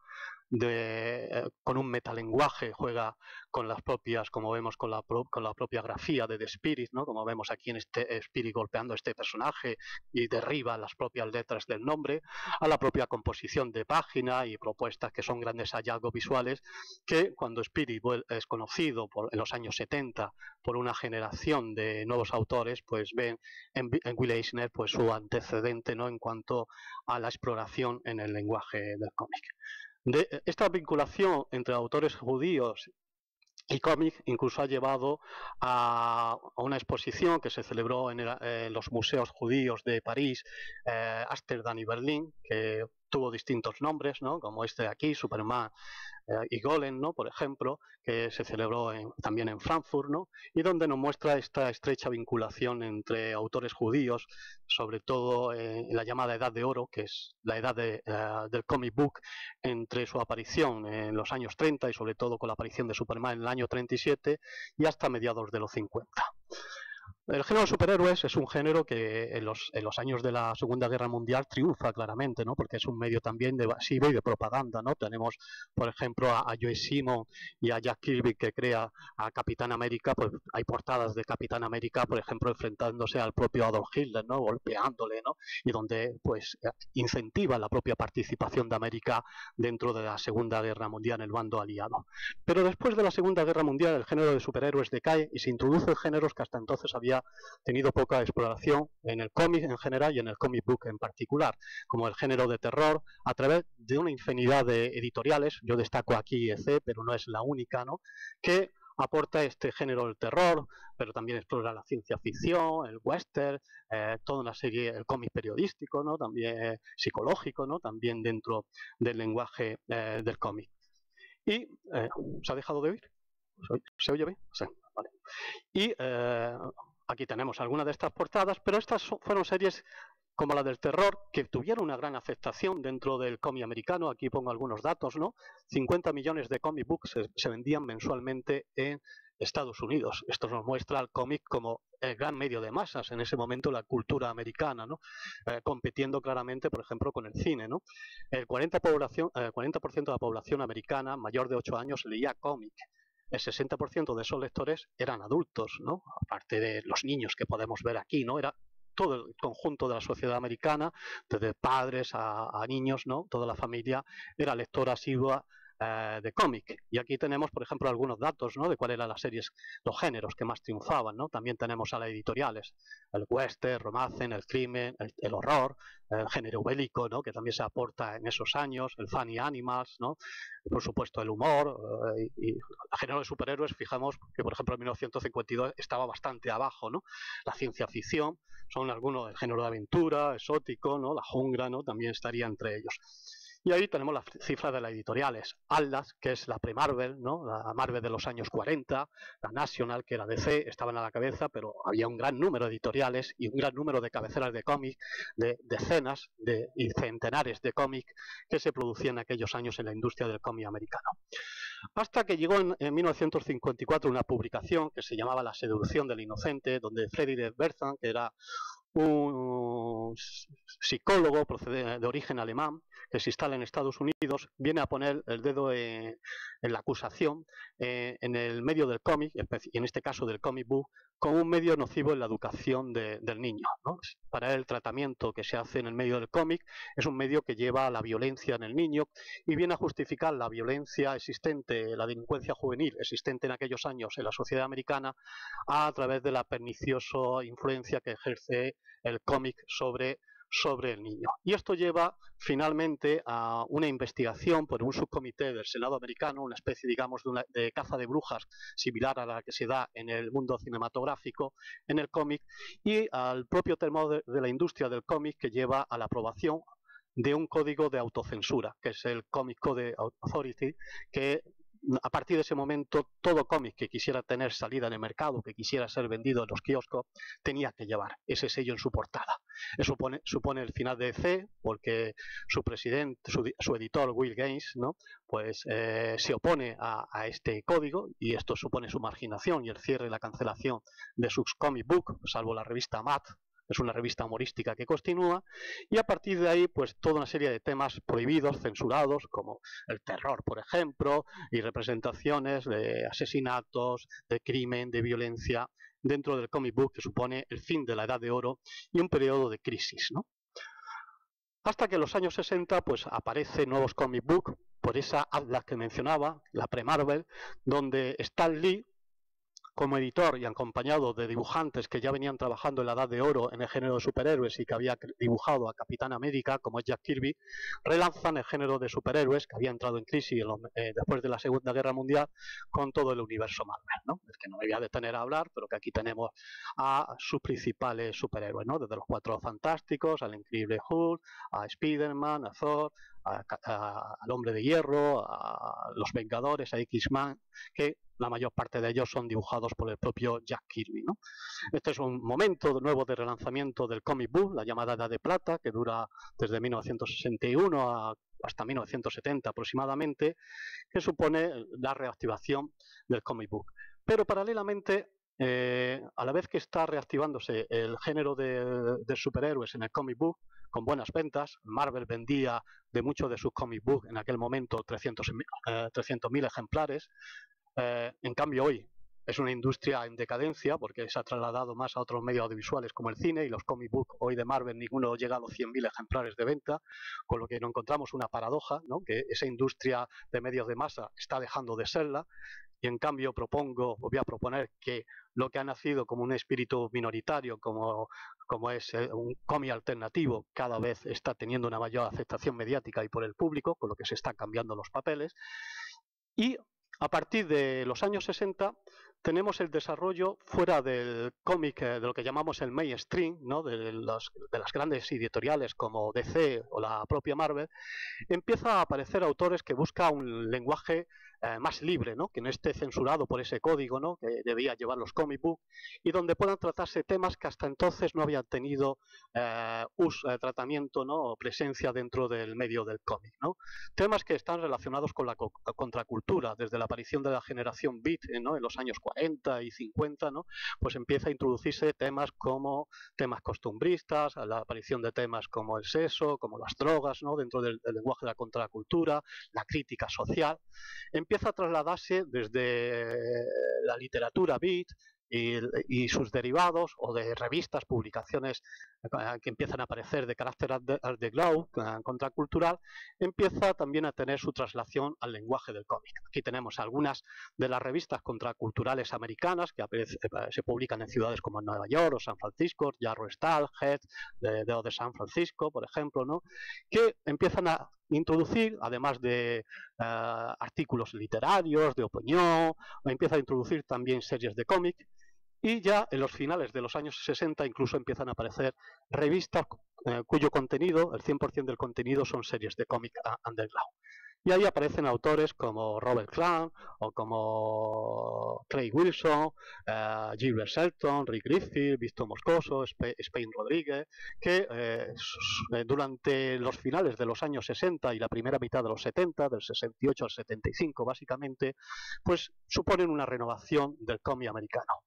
de, eh, con un metalenguaje, juega con las propias, como vemos, con la, pro, con la propia grafía de The Spirit, ¿no? Como vemos aquí en este Spirit golpeando a este personaje y derriba las propias letras del nombre, a la propia composición de página y propuestas que son grandes hallazgos visuales que cuando Spirit es conocido por, en los años setenta por una generación de nuevos autores, pues ven en, en Will Eisner pues su antecedente, ¿no? En cuanto a la exploración en el lenguaje del cómic. De esta vinculación entre autores judíos y cómic incluso ha llevado a, a una exposición que se celebró en, el, en los museos judíos de París, eh, Ámsterdam y Berlín, que tuvo distintos nombres, ¿no? Como este de aquí, Superman eh, y Golem, ¿no? Por ejemplo, que se celebró en, también en Frankfurt, ¿no? Y donde nos muestra esta estrecha vinculación entre autores judíos, sobre todo en la llamada Edad de Oro, que es la edad de, uh, del comic book, entre su aparición en los años treinta y sobre todo con la aparición de Superman en el año treinta y siete y hasta mediados de los cincuenta. El género de superhéroes es un género que en los, en los años de la Segunda Guerra Mundial triunfa claramente, ¿no? Porque es un medio también de evasivo y de propaganda, ¿no? Tenemos, por ejemplo, a, a Joe Simo y a Jack Kirby, que crea a Capitán América, pues hay portadas de Capitán América, por ejemplo, enfrentándose al propio Adolf Hitler, ¿no? Golpeándole, ¿no? Y donde, pues, incentiva la propia participación de América dentro de la Segunda Guerra Mundial en el bando aliado. Pero después de la Segunda Guerra Mundial, el género de superhéroes decae y se introducen géneros que hasta entonces había tenido poca exploración en el cómic en general y en el comic book en particular, como el género de terror, a través de una infinidad de editoriales. Yo destaco aquí E C, pero no es la única, ¿no? Que aporta este género del terror, pero también explora la ciencia ficción, el western, eh, toda una serie, el cómic periodístico, ¿no? También eh, psicológico, ¿no? También dentro del lenguaje eh, del cómic. Y, eh, ¿se ha dejado de oír? ¿Se oye bien? Sí, vale. Y eh, aquí tenemos algunas de estas portadas, pero estas fueron series como la del terror, que tuvieron una gran aceptación dentro del cómic americano. Aquí pongo algunos datos, ¿no? cincuenta millones de comic books se, se vendían mensualmente en Estados Unidos. Esto nos muestra al cómic como el gran medio de masas, en ese momento la cultura americana, ¿no? Eh, compitiendo claramente, por ejemplo, con el cine, ¿no? El cuarenta por ciento eh, cuarenta por ciento de la población americana mayor de ocho años leía cómic. El sesenta por ciento de esos lectores eran adultos, ¿no? Aparte de los niños que podemos ver aquí, ¿no? Era todo el conjunto de la sociedad americana, desde padres a, a niños, ¿no? Toda la familia era lectora asidua eh, de cómic. Y aquí tenemos, por ejemplo, algunos datos, ¿no?, de cuáles eran las series, los géneros que más triunfaban, ¿no? También tenemos a las editoriales, el western, el romance, el crimen, el, el horror, el género bélico, ¿no?, que también se aporta en esos años, el funny animals, ¿no?, y por supuesto el humor, eh, y, y el género de superhéroes, fijamos que por ejemplo en mil novecientos cincuenta y dos estaba bastante abajo, ¿no? La ciencia ficción, son algunos del género de aventura, exótico, ¿no?, la jungla, ¿no?, también estaría entre ellos. Y ahí tenemos las cifras de las editoriales. Atlas, que es la pre-Marvel, ¿no?, la Marvel de los años cuarenta, la National, que era D C, estaban a la cabeza, pero había un gran número de editoriales y un gran número de cabeceras de cómic, de decenas de, y centenares de cómic que se producían en aquellos años en la industria del cómic americano. Hasta que llegó en, en mil novecientos cincuenta y cuatro una publicación que se llamaba La seducción del inocente, donde Frederick Bertham, que era un psicólogo de origen alemán que se instala en Estados Unidos, viene a poner el dedo en, en la acusación eh, en el medio del cómic, y en este caso del comic book, como un medio nocivo en la educación de, del niño, ¿no? Para él, el tratamiento que se hace en el medio del cómic es un medio que lleva a la violencia en el niño y viene a justificar la violencia existente, la delincuencia juvenil existente en aquellos años en la sociedad americana a través de la perniciosa influencia que ejerce el cómic sobre, sobre el niño. Y esto lleva finalmente a una investigación por un subcomité del Senado americano, una especie, digamos, de, una, de caza de brujas similar a la que se da en el mundo cinematográfico, en el cómic, y al propio tema de, de la industria del cómic, que lleva a la aprobación de un código de autocensura, que es el Comic Code Authority, que a partir de ese momento todo cómic que quisiera tener salida en el mercado, que quisiera ser vendido en los kioscos, tenía que llevar ese sello en su portada. Eso supone, supone el final de D C, porque su presidente, su, su editor Will Gaines, ¿no?, pues eh, se opone a, a este código, y esto supone su marginación y el cierre y la cancelación de sus comic book, salvo la revista Mad. Es una revista humorística que continúa, y a partir de ahí, pues toda una serie de temas prohibidos, censurados, como el terror, por ejemplo, y representaciones de asesinatos, de crimen, de violencia, dentro del comic book, que supone el fin de la Edad de Oro y un periodo de crisis, ¿no? Hasta que en los años sesenta, pues aparecen nuevos comic book, por esa Atlas que mencionaba, la pre-Marvel, donde Stan Lee, como editor y acompañado de dibujantes que ya venían trabajando en la Edad de Oro en el género de superhéroes y que había dibujado a Capitán América, como es Jack Kirby, relanzan el género de superhéroes que había entrado en crisis en los, eh, después de la Segunda Guerra Mundial con todo el universo Marvel, ¿no? Es que no me voy a detener a hablar, pero que aquí tenemos a sus principales superhéroes, ¿no?, desde los Cuatro Fantásticos, al Increíble Hulk, a Spider-Man, a Thor, a, a, al Hombre de Hierro, a los Vengadores, a X-Men, que la mayor parte de ellos son dibujados por el propio Jack Kirby, ¿no? Este es un momento nuevo de relanzamiento del comic book, la llamada Edad de Plata, que dura desde mil novecientos sesenta y uno a, hasta mil novecientos setenta aproximadamente, que supone la reactivación del comic book. Pero paralelamente, eh, a la vez que está reactivándose el género de, de superhéroes en el comic book, con buenas ventas, Marvel vendía de muchos de sus comic book en aquel momento trescientos mil ejemplares. Eh, en cambio hoy es una industria en decadencia porque se ha trasladado más a otros medios audiovisuales como el cine, y los comic book hoy de Marvel ninguno llega a los cien mil ejemplares de venta, con lo que nos encontramos una paradoja, ¿no?, que esa industria de medios de masa está dejando de serla, y en cambio propongo, voy a proponer que lo que ha nacido como un espíritu minoritario, como, como es un cómic alternativo, cada vez está teniendo una mayor aceptación mediática y por el público, con lo que se están cambiando los papeles. Y a partir de los años sesenta tenemos el desarrollo fuera del cómic, de lo que llamamos el mainstream, ¿no?, de, los, de las grandes editoriales como D C o la propia Marvel. Empieza a aparecer autores que buscan un lenguaje eh, más libre, ¿no?, que no esté censurado por ese código, ¿no?, que debía llevar los comic book, y donde puedan tratarse temas que hasta entonces no habían tenido eh, uso, eh, tratamiento, ¿no?, o presencia dentro del medio del cómic, ¿no? Temas que están relacionados con la co contracultura, desde la aparición de la generación beat, ¿no?, en los años cuarenta y cincuenta, ¿no?, pues empieza a introducirse temas como temas costumbristas, la aparición de temas como el sexo, como las drogas, ¿no?, dentro del, del lenguaje de la contracultura, la crítica social. Empieza a trasladarse desde la literatura beat, y, y sus derivados, o de revistas, publicaciones eh, que empiezan a aparecer de carácter underground, eh, contracultural, empieza también a tener su traslación al lenguaje del cómic. Aquí tenemos algunas de las revistas contraculturales americanas que aparece, eh, se publican en ciudades como Nueva York o San Francisco, Jarro Stahl, Head, de, de, de San Francisco, por ejemplo, ¿no? Que empiezan a introducir, además de uh, artículos literarios, de opinión, empieza a introducir también series de cómic, y ya en los finales de los años sesenta incluso empiezan a aparecer revistas eh, cuyo contenido, el cien por cien del contenido, son series de cómic underground. Y ahí aparecen autores como Robert Crumb o como Craig Wilson, uh, Gilbert Shelton, Rick Griffith, Víctor Moscoso, Sp Spain Rodríguez, que eh, durante los finales de los años sesenta y la primera mitad de los setenta, del sesenta y ocho al setenta y cinco básicamente, pues suponen una renovación del cómic americano.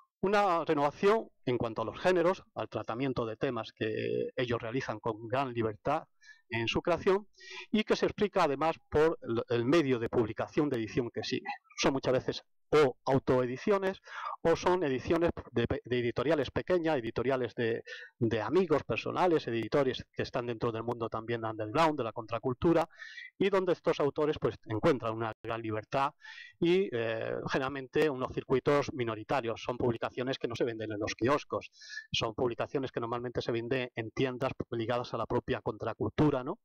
Una renovación en cuanto a los géneros, al tratamiento de temas que ellos realizan con gran libertad en su creación, y que se explica además por el medio de publicación de edición que sigue. Son muchas veces o autoediciones o son ediciones de, de editoriales pequeñas, editoriales de, de amigos personales, editores que están dentro del mundo también underground, de la contracultura, y donde estos autores pues encuentran una gran libertad y eh, generalmente unos circuitos minoritarios. Son publicaciones que no se venden en los kioscos, son publicaciones que normalmente se venden en tiendas ligadas a la propia contracultura, ¿no?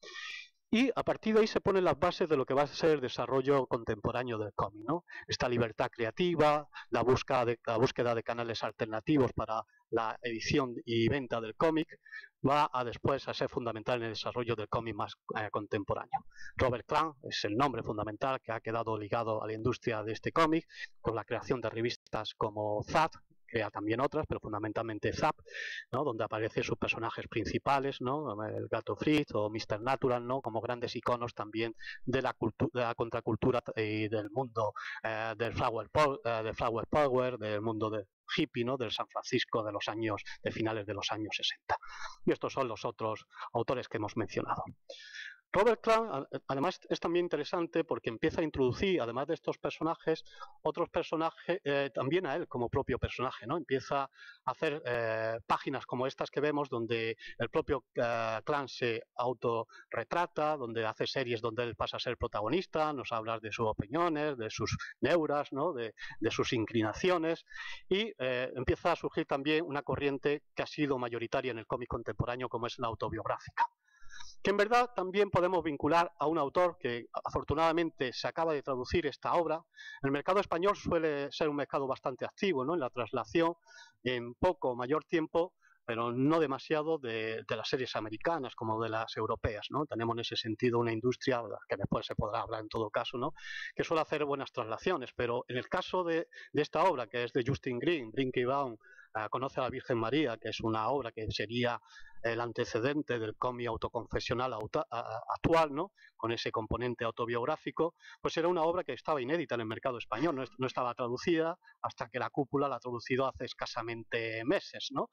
Y a partir de ahí se ponen las bases de lo que va a ser el desarrollo contemporáneo del cómic, ¿no? Esta libertad creativa, la búsqueda, de, la búsqueda de canales alternativos para la edición y venta del cómic, va a después a ser fundamental en el desarrollo del cómic más eh, contemporáneo. Robert Crumb es el nombre fundamental que ha quedado ligado a la industria de este cómic, con la creación de revistas como Zap, crea también otras, pero fundamentalmente Zap, ¿no? Donde aparecen sus personajes principales, ¿no? El Gato Fritz o mister Natural, ¿no? Como grandes iconos también de la, de la contracultura y del mundo eh, del, flower power, eh, del Flower Power, del mundo de hippie, ¿no? Del San Francisco de los años, de finales de los años sesenta. Y estos son los otros autores que hemos mencionado. Robert Crumb, además, es también interesante porque empieza a introducir, además de estos personajes, otros personajes, eh, también a él como propio personaje, ¿no? Empieza a hacer eh, páginas como estas que vemos, donde el propio eh, Crumb se autorretrata, donde hace series donde él pasa a ser protagonista, nos habla de sus opiniones, de sus neuras, ¿no? de, de sus inclinaciones, y eh, empieza a surgir también una corriente que ha sido mayoritaria en el cómic contemporáneo, como es la autobiográfica, que en verdad también podemos vincular a un autor que afortunadamente se acaba de traducir esta obra. El mercado español suele ser un mercado bastante activo, ¿no? En la traslación en poco o mayor tiempo, pero no demasiado de, de las series americanas como de las europeas, ¿no? Tenemos en ese sentido una industria, que después se podrá hablar en todo caso, ¿no? Que suele hacer buenas traslaciones, pero en el caso de, de esta obra, que es de Justin Green, Brinky Brown, Uh, Conoce a la Virgen María, que es una obra que sería el antecedente del cómic autoconfesional auto, a, a, actual, ¿no? Con ese componente autobiográfico, pues era una obra que estaba inédita en el mercado español, no, no estaba traducida hasta que la Cúpula la ha traducido hace escasamente meses, ¿no?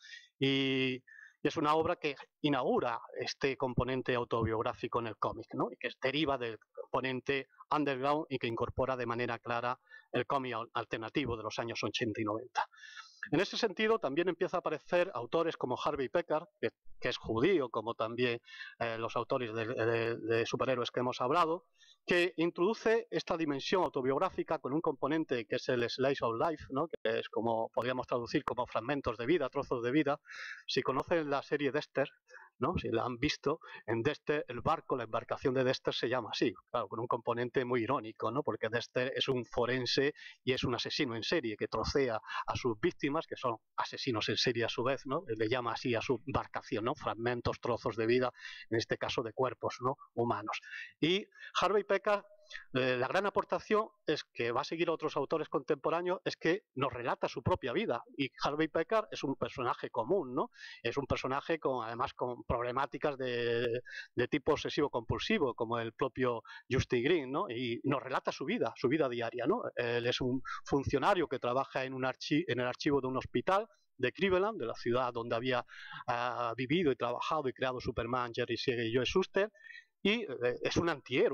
Y, y es una obra que inaugura este componente autobiográfico en el cómic, ¿no? Y que deriva del componente underground y que incorpora de manera clara el cómic alternativo de los años ochenta y noventa. En ese sentido, también empieza a aparecer autores como Harvey Pekar, que, que es judío, como también eh, los autores de, de, de superhéroes que hemos hablado, que introduce esta dimensión autobiográfica con un componente que es el slice of life, ¿no? Que es como, podríamos traducir como fragmentos de vida, trozos de vida. Si conocen la serie Dexter, ¿no? Si la han visto, en Dexter, el barco, la embarcación de Dexter se llama así, claro, con un componente muy irónico, ¿no? Porque Dexter es un forense y es un asesino en serie que trocea a sus víctimas, que son asesinos en serie a su vez, ¿no? Le llama así a su embarcación, ¿no? Fragmentos, trozos de vida, en este caso de cuerpos, ¿no? Humanos. Y Harvey Pekar, eh, la gran aportación es que va a seguir a otros autores contemporáneos, es que nos relata su propia vida, y Harvey Pekar es un personaje común, ¿no? Es un personaje con, además, con problemáticas de, de tipo obsesivo-compulsivo, como el propio Justin Green, ¿no? Y nos relata su vida, su vida diaria, ¿no? Él es un funcionario que trabaja en, un archi en el archivo de un hospital de Cleveland, de la ciudad donde había uh, vivido y trabajado y creado Superman, Jerry Siegel y Joe Shuster, y eh, es un antihéroe.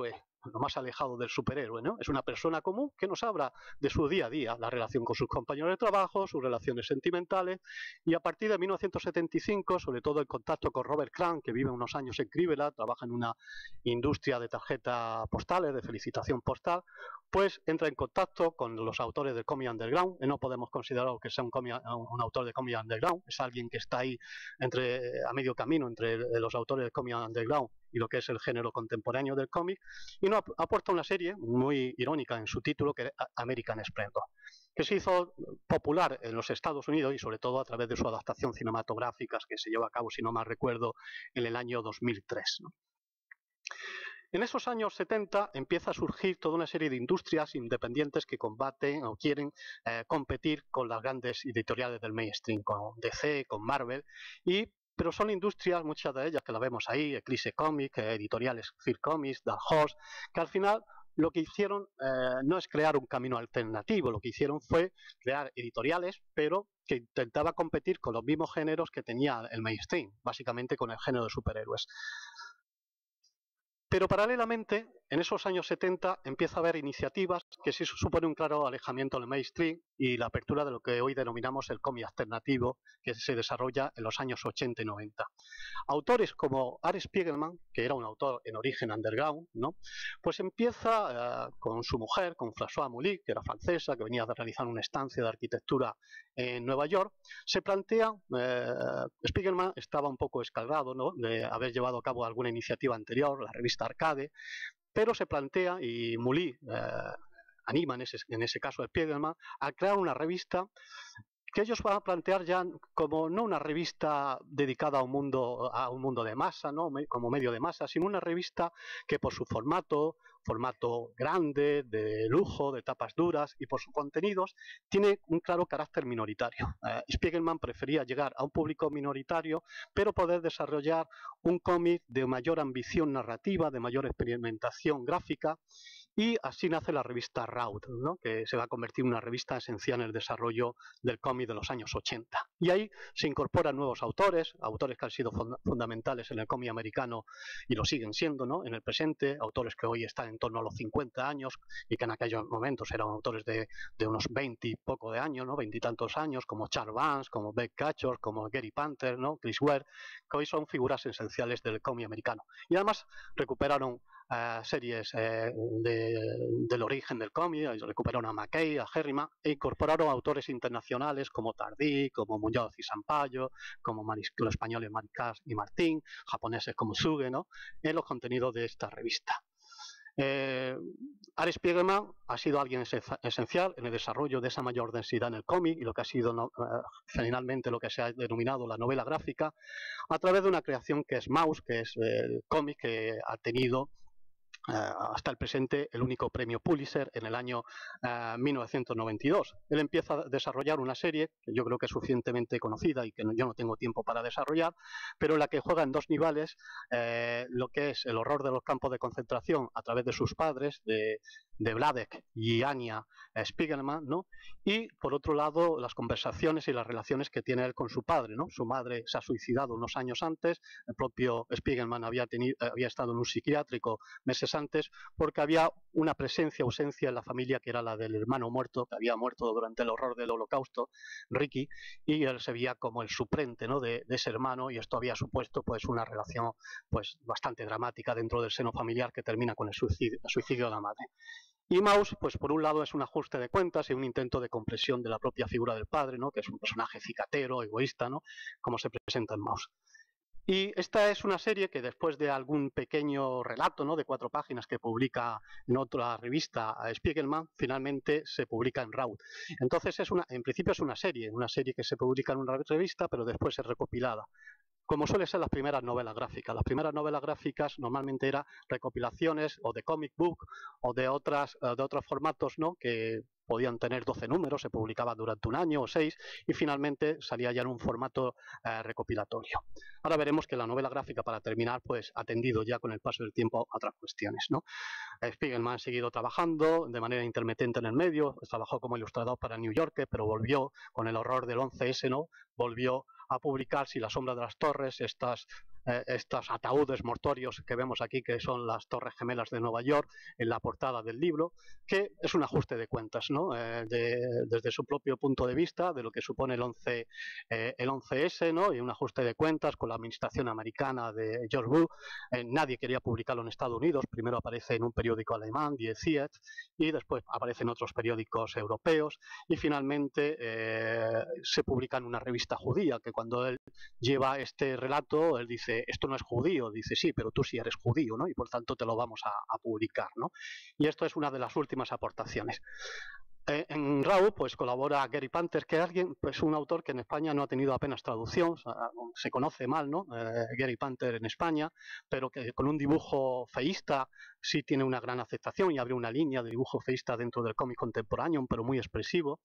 lo más alejado del superhéroe, ¿no? Es una persona común que nos habla de su día a día, la relación con sus compañeros de trabajo, sus relaciones sentimentales, y a partir de mil novecientos setenta y cinco, sobre todo en contacto con Robert Crumb, que vive unos años en Cleveland, trabaja en una industria de tarjetas postales, de felicitación postal, pues entra en contacto con los autores del cómic underground. No podemos considerar que sea un, cómic, un autor de cómic underground, es alguien que está ahí entre, a medio camino entre los autores del cómic underground y lo que es el género contemporáneo del cómic, y nos aporta una serie muy irónica en su título, que es American Splendor, que se hizo popular en los Estados Unidos y sobre todo a través de su adaptación cinematográfica que se llevó a cabo, si no mal recuerdo, en el año dos mil tres, ¿no? En esos años setenta empieza a surgir toda una serie de industrias independientes que combaten o quieren eh, competir con las grandes editoriales del mainstream, con D C, con Marvel, y pero son industrias, muchas de ellas que las vemos ahí, Eclipse Comics, editoriales Fear Comics, Dark Horse, que al final lo que hicieron eh, no es crear un camino alternativo, lo que hicieron fue crear editoriales, pero que intentaba competir con los mismos géneros que tenía el mainstream, básicamente con el género de superhéroes. Pero paralelamente, en esos años setenta empieza a haber iniciativas que sí supone un claro alejamiento del mainstream y la apertura de lo que hoy denominamos el cómic alternativo, que se desarrolla en los años ochenta y noventa. Autores como Art Spiegelman, que era un autor en origen underground, ¿no? Pues empieza eh, con su mujer, con Françoise Mouly, que era francesa, que venía de realizar una estancia de arquitectura en Nueva York. Se plantea, eh, Spiegelman estaba un poco escaldado, ¿no?, de haber llevado a cabo alguna iniciativa anterior, la revista Arcade, pero se plantea, y Mouly eh, anima en ese, en ese caso a Spiegelman, a crear una revista que ellos van a plantear ya como no una revista dedicada a un mundo, a un mundo de masa, ¿no?, como medio de masa, sino una revista que por su formato, formato grande, de lujo, de tapas duras, y por sus contenidos, tiene un claro carácter minoritario. Eh, Spiegelman prefería llegar a un público minoritario, pero poder desarrollar un cómic de mayor ambición narrativa, de mayor experimentación gráfica, y así nace la revista Raut, ¿no?, que se va a convertir en una revista esencial en el desarrollo del cómic de los años ochenta. Y ahí se incorporan nuevos autores, autores que han sido fund fundamentales en el cómic americano y lo siguen siendo, ¿no?, en el presente, autores que hoy están en torno a los cincuenta años y que en aquellos momentos eran autores de, de unos veinte y poco de años, ¿no?, veintitantos años, como Charles Vance, como Beck Catchor, como Gary Panther, ¿no?, Chris Ware, que hoy son figuras esenciales del cómic americano. Y además recuperaron Uh, series eh, de, del origen del cómic, recuperaron a McKay, a Herriman, e incorporaron autores internacionales como Tardí, como Muñoz y Sampaio, como Maris, los españoles Maricás y Martín, japoneses como Suge, ¿no?, en los contenidos de esta revista. Eh, Art Spiegelman ha sido alguien esencial en el desarrollo de esa mayor densidad en el cómic y lo que ha sido no, uh, finalmente lo que se ha denominado la novela gráfica, a través de una creación que es Maus, que es el cómic que ha tenido Uh, hasta el presente el único premio Pulitzer en el año uh, mil novecientos noventa y dos. Él empieza a desarrollar una serie que yo creo que es suficientemente conocida y que no, yo no tengo tiempo para desarrollar, pero en la que juega en dos niveles eh, lo que es el horror de los campos de concentración a través de sus padres, de, de Vladek y Anya Spiegelman, ¿no?, y por otro lado las conversaciones y las relaciones que tiene él con su padre, ¿no? Su madre se ha suicidado unos años antes, el propio Spiegelman había, tenido, había estado en un psiquiátrico meses antes porque había una presencia, ausencia en la familia que era la del hermano muerto, que había muerto durante el horror del holocausto, Ricky, y él se veía como el suplente, ¿no?, de, de ese hermano, y esto había supuesto pues una relación pues bastante dramática dentro del seno familiar que termina con el suicidio, el suicidio de la madre. Y Maus, pues por un lado es un ajuste de cuentas y un intento de compresión de la propia figura del padre, ¿no?, que es un personaje cicatero, egoísta, ¿no?, como se presenta en Maus. Y esta es una serie que después de algún pequeño relato, ¿no?, de cuatro páginas que publica en otra revista Spiegelman, finalmente se publica en Raut. Entonces es una, en principio es una serie, una serie que se publica en una revista, pero después es recopilada. Como suele ser las primeras novelas gráficas. Las primeras novelas gráficas normalmente eran recopilaciones o de comic book o de, otras, de otros formatos, ¿no?, que podían tener doce números, se publicaban durante un año o seis y finalmente salía ya en un formato eh, recopilatorio. Ahora veremos que la novela gráfica, para terminar, pues ha tendido ya con el paso del tiempo a otras cuestiones, ¿no? Spiegelman ha seguido trabajando de manera intermitente en el medio, trabajó como ilustrador para New Yorker, pero volvió con el horror del once ese, ¿no?, volvió a publicar Si la sombra de las torres, estas eh, estos ataúdes mortuorios que vemos aquí, que son las Torres Gemelas de Nueva York, en la portada del libro, que es un ajuste de cuentas, ¿no? Eh, de, desde su propio punto de vista, de lo que supone el once, eh, el once ese, ¿no? Y un ajuste de cuentas con la administración americana de George Bush. Eh, nadie quería publicarlo en Estados Unidos, primero aparece en un periódico alemán, Die Zeit, y después aparece en otros periódicos europeos, y finalmente eh, se publica en una revista judía, que cuando él lleva este relato, él dice, esto no es judío, dice, sí, pero tú sí eres judío, ¿no? Y por tanto te lo vamos a, a publicar, ¿no? Y esto es una de las últimas aportaciones. Eh, en Raw pues colabora Gary Panter, que es alguien, pues un autor que en España no ha tenido apenas traducción, o sea, se conoce mal, ¿no? Eh, Gary Panter en España, pero que con un dibujo feísta sí tiene una gran aceptación y abre una línea de dibujo feísta dentro del cómic contemporáneo, pero muy expresivo.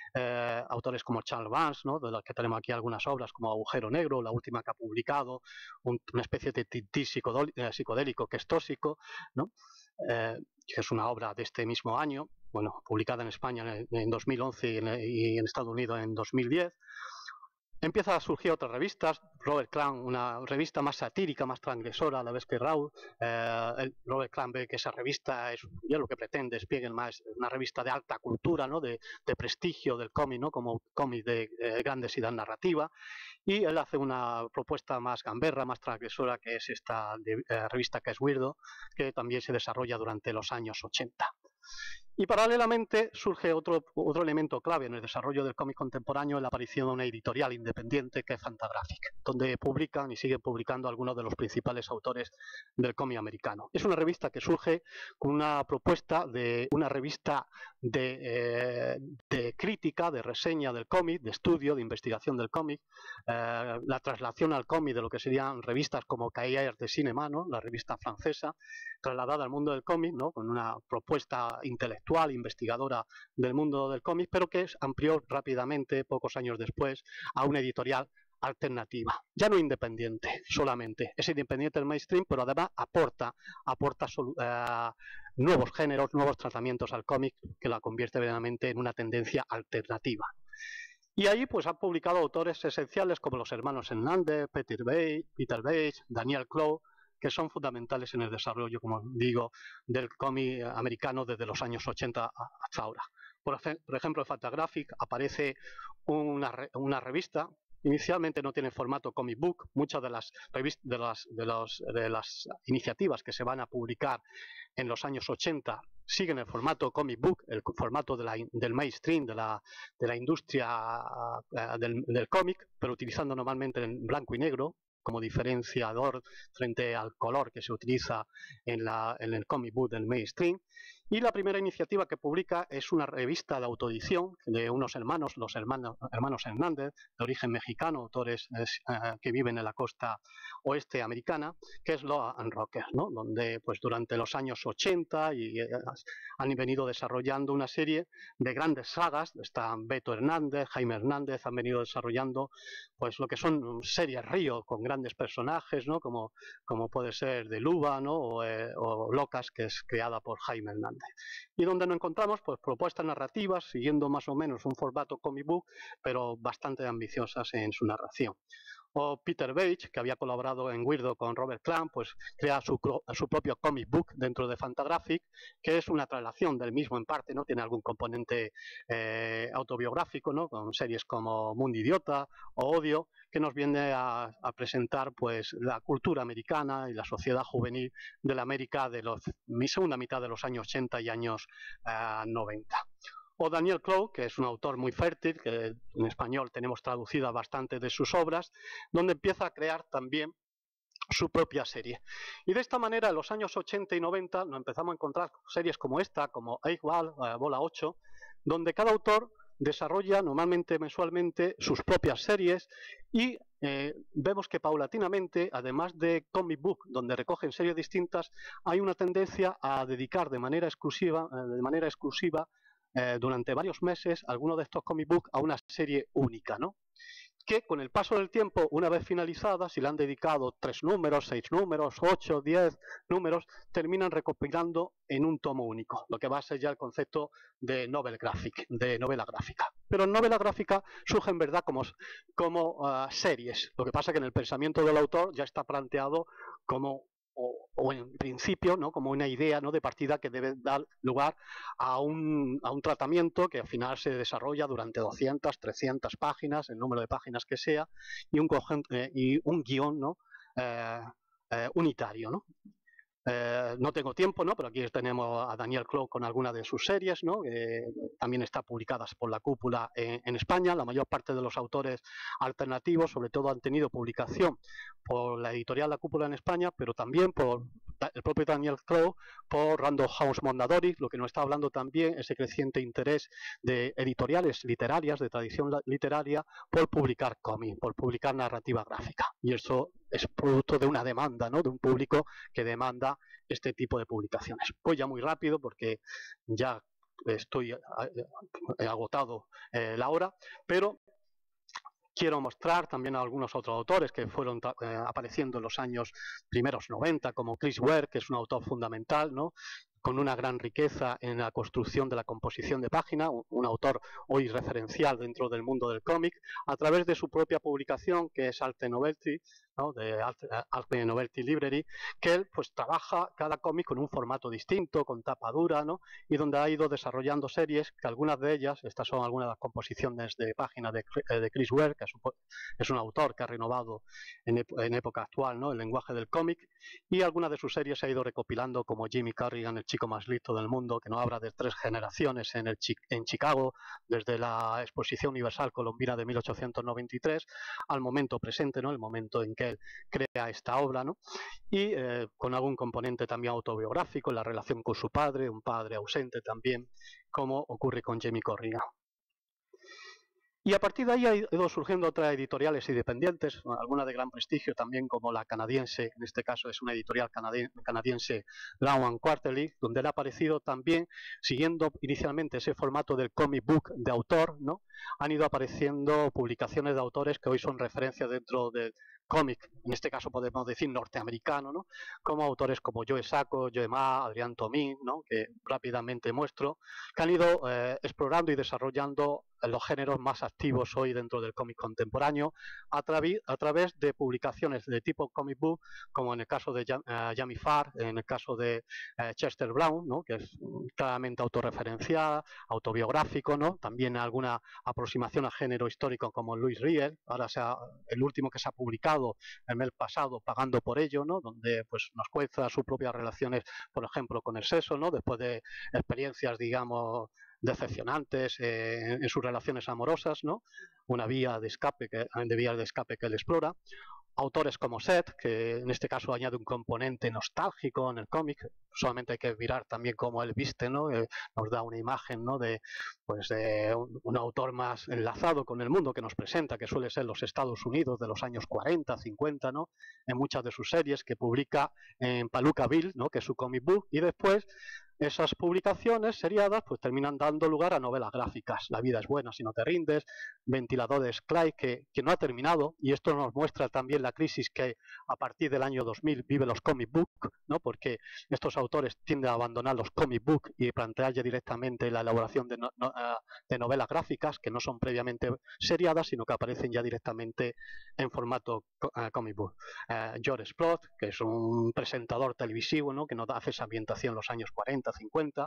Eh, autores como Charles Vance, ¿no? De los que tenemos aquí algunas obras como Agujero Negro, la última que ha publicado, un, una especie de tití psicodélico que es tóxico, ¿no? Eh, que es una obra de este mismo año, bueno, publicada en España en, en dos mil once y en, y en Estados Unidos en dos mil diez. Empieza a surgir otras revistas, Robert Crumb, una revista más satírica, más transgresora a la vez que Raw. Eh, el Robert Crumb ve que esa revista es, ya lo que pretende, es más una revista de alta cultura, ¿no? de, de prestigio del cómic, ¿no? Como cómic de eh, gran densidad narrativa. Y él hace una propuesta más gamberra, más transgresora, que es esta de, eh, revista que es Weirdo, que también se desarrolla durante los años ochenta. Y paralelamente surge otro, otro elemento clave en el desarrollo del cómic contemporáneo, la aparición de una editorial independiente que es Fantagraphic, donde publican y siguen publicando algunos de los principales autores del cómic americano. Es una revista que surge con una propuesta de una revista de, eh, de crítica, de reseña del cómic, de estudio, de investigación del cómic, eh, la traslación al cómic de lo que serían revistas como Cahiers de Cinema, ¿no? La revista francesa, trasladada al mundo del cómic, ¿no? Con una propuesta intelectual, investigadora del mundo del cómic, pero que amplió rápidamente, pocos años después, a una editorial alternativa, ya no independiente solamente, es independiente del mainstream, pero además aporta, aporta uh, nuevos géneros, nuevos tratamientos al cómic, que la convierte verdaderamente en una tendencia alternativa. Y ahí pues han publicado autores esenciales como los hermanos Hernández, Peter Bates, Peter Bates, Daniel Clow, que son fundamentales en el desarrollo, como digo, del cómic americano desde los años ochenta hasta ahora. Por, por ejemplo, en Fantagraphic aparece una, una revista, inicialmente no tiene formato comic book, muchas de las, de, las, de, los, de las iniciativas que se van a publicar en los años ochenta siguen el formato comic book, el formato de la, del mainstream, de la, de la industria uh, del, del cómic, pero utilizando normalmente en blanco y negro, como diferenciador frente al color que se utiliza en, la, en el comic book del mainstream. Y la primera iniciativa que publica es una revista de autoedición de unos hermanos, los hermanos, hermanos Hernández, de origen mexicano, autores eh, que viven en la costa oeste americana, que es Law and Rocker, ¿no? Donde pues durante los años ochenta y, eh, han venido desarrollando una serie de grandes sagas. Están Beto Hernández, Jaime Hernández, han venido desarrollando pues lo que son series Río con grandes personajes, ¿no? Como, como puede ser de Luba, ¿no? O, eh, o Locas, que es creada por Jaime Hernández. Y donde nos encontramos pues propuestas narrativas siguiendo más o menos un formato comic book, pero bastante ambiciosas en su narración. O Peter Bates, que había colaborado en Weirdo con Robert Crumb, pues crea su, su propio comic book dentro de Fantagraphic, que es una traslación del mismo en parte, ¿no? Tiene algún componente eh, autobiográfico, ¿no? Con series como Mundo Idiota o Odio, que nos viene a, a presentar pues la cultura americana y la sociedad juvenil de la América de los, mi segunda mitad de los años ochenta y años uh, noventa. O Daniel Clow, que es un autor muy fértil, que en español tenemos traducidas bastante de sus obras, donde empieza a crear también su propia serie. Y de esta manera, en los años ochenta y noventa, nos empezamos a encontrar series como esta, como Eight Ball, uh, Bola ocho, donde cada autor desarrolla normalmente mensualmente sus propias series y eh, vemos que paulatinamente, además de comic book, donde recogen series distintas, hay una tendencia a dedicar de manera exclusiva, eh, de manera exclusiva eh, durante varios meses algunos de estos comic book a una serie única, ¿no? Que con el paso del tiempo, una vez finalizada, si le han dedicado tres números, seis números, ocho, diez números, terminan recopilando en un tomo único, lo que va a ser ya el concepto de novel graphic, de novela gráfica. pero en novela gráfica surge en verdad como, como uh, series. Lo que pasa es que en el pensamiento del autor ya está planteado como, o, o en principio, ¿no? como una idea, ¿no? de partida que debe dar lugar a un, a un tratamiento que al final se desarrolla durante doscientas, trescientas páginas, el número de páginas que sea, y un, eh, y un guión, ¿no? eh, eh, unitario, ¿no? Eh, no tengo tiempo, ¿no? Pero aquí tenemos a Daniel Clou con algunas de sus series, ¿no? Que también están publicadas por La Cúpula en, en España. La mayor parte de los autores alternativos, sobre todo, han tenido publicación por la editorial La Cúpula en España, pero también por el propio Daniel Clou, por Random House Mondadori. Lo que nos está hablando también es el creciente interés de editoriales literarias, de tradición literaria, por publicar cómics, por publicar narrativa gráfica. Y eso es producto de una demanda, ¿no? De un público que demanda este tipo de publicaciones. Voy ya muy rápido porque ya estoy agotado eh, la hora, pero quiero mostrar también a algunos otros autores que fueron eh, apareciendo en los años primeros noventa, como Chris Ware, que es un autor fundamental, ¿no? con una gran riqueza en la construcción de la composición de página, un, un autor hoy referencial dentro del mundo del cómic, a través de su propia publicación, que es Arte Novelty, ¿no? de Arte Novelty Library, que él pues trabaja cada cómic con un formato distinto, con tapa dura, ¿no? y donde ha ido desarrollando series, que algunas de ellas, estas son algunas de las composiciones de página de, de Chris Ware, que es un, es un autor que ha renovado en, en época actual, ¿no? el lenguaje del cómic, y algunas de sus series se ha ido recopilando, como Jimmy Corrigan, el chico más listo del mundo, que nos habla de tres generaciones en, el, en Chicago, desde la Exposición Universal Colombina de mil ochocientos noventa y tres al momento presente, ¿no? el momento en que él crea esta obra, ¿no? y eh, con algún componente también autobiográfico en la relación con su padre, un padre ausente también, como ocurre con Jimmy Corrigan. Y a partir de ahí ha ido surgiendo otras editoriales independientes, algunas de gran prestigio también, como la canadiense, en este caso es una editorial canadiense, Lown and Quarterly, donde él ha aparecido también, siguiendo inicialmente ese formato del comic book de autor, ¿no? han ido apareciendo publicaciones de autores que hoy son referencias dentro del cómic, en este caso podemos decir norteamericano, ¿no? como autores como Joe Sacco, Joe Ma, Adrián Tomín, ¿no? que rápidamente muestro, que han ido eh, explorando y desarrollando los géneros más activos hoy dentro del cómic contemporáneo a, travi, a través de publicaciones de tipo comic book, como en el caso de uh, Jamie Farr, en el caso de uh, Chester Brown, ¿no? que es claramente autorreferenciada, autobiográfico, ¿no? también alguna aproximación a género histórico como Louis Riel, ahora sea el último que se ha publicado el mes pasado, Pagando por ello, ¿no? donde pues, nos cuenta sus propias relaciones, por ejemplo, con el sexo, ¿no? después de experiencias, digamos, decepcionantes eh, en sus relaciones amorosas, ¿no? una vía de escape, que, de vías de escape que él explora. Autores como Seth, que en este caso añade un componente nostálgico en el cómic, solamente hay que mirar también cómo él viste, ¿no? Eh, nos da una imagen, ¿no? de, pues de un, un autor más enlazado con el mundo que nos presenta, que suele ser los Estados Unidos de los años cuarenta, cincuenta, ¿no? en muchas de sus series, que publica en Palookaville, ¿no? que es su comic book, y después esas publicaciones seriadas pues terminan dando lugar a novelas gráficas. La vida es buena si no te rindes, Ventiladores Clyde, que, que no ha terminado, y esto nos muestra también la crisis que a partir del año dos mil vive los comic book, ¿no? porque estos autores tienden a abandonar los comic book y plantear ya directamente la elaboración de, no, no, de novelas gráficas que no son previamente seriadas, sino que aparecen ya directamente en formato uh, comic book. Uh, George Splott, que es un presentador televisivo, ¿no? que nos hace esa ambientación en los años cuarenta, cincuenta.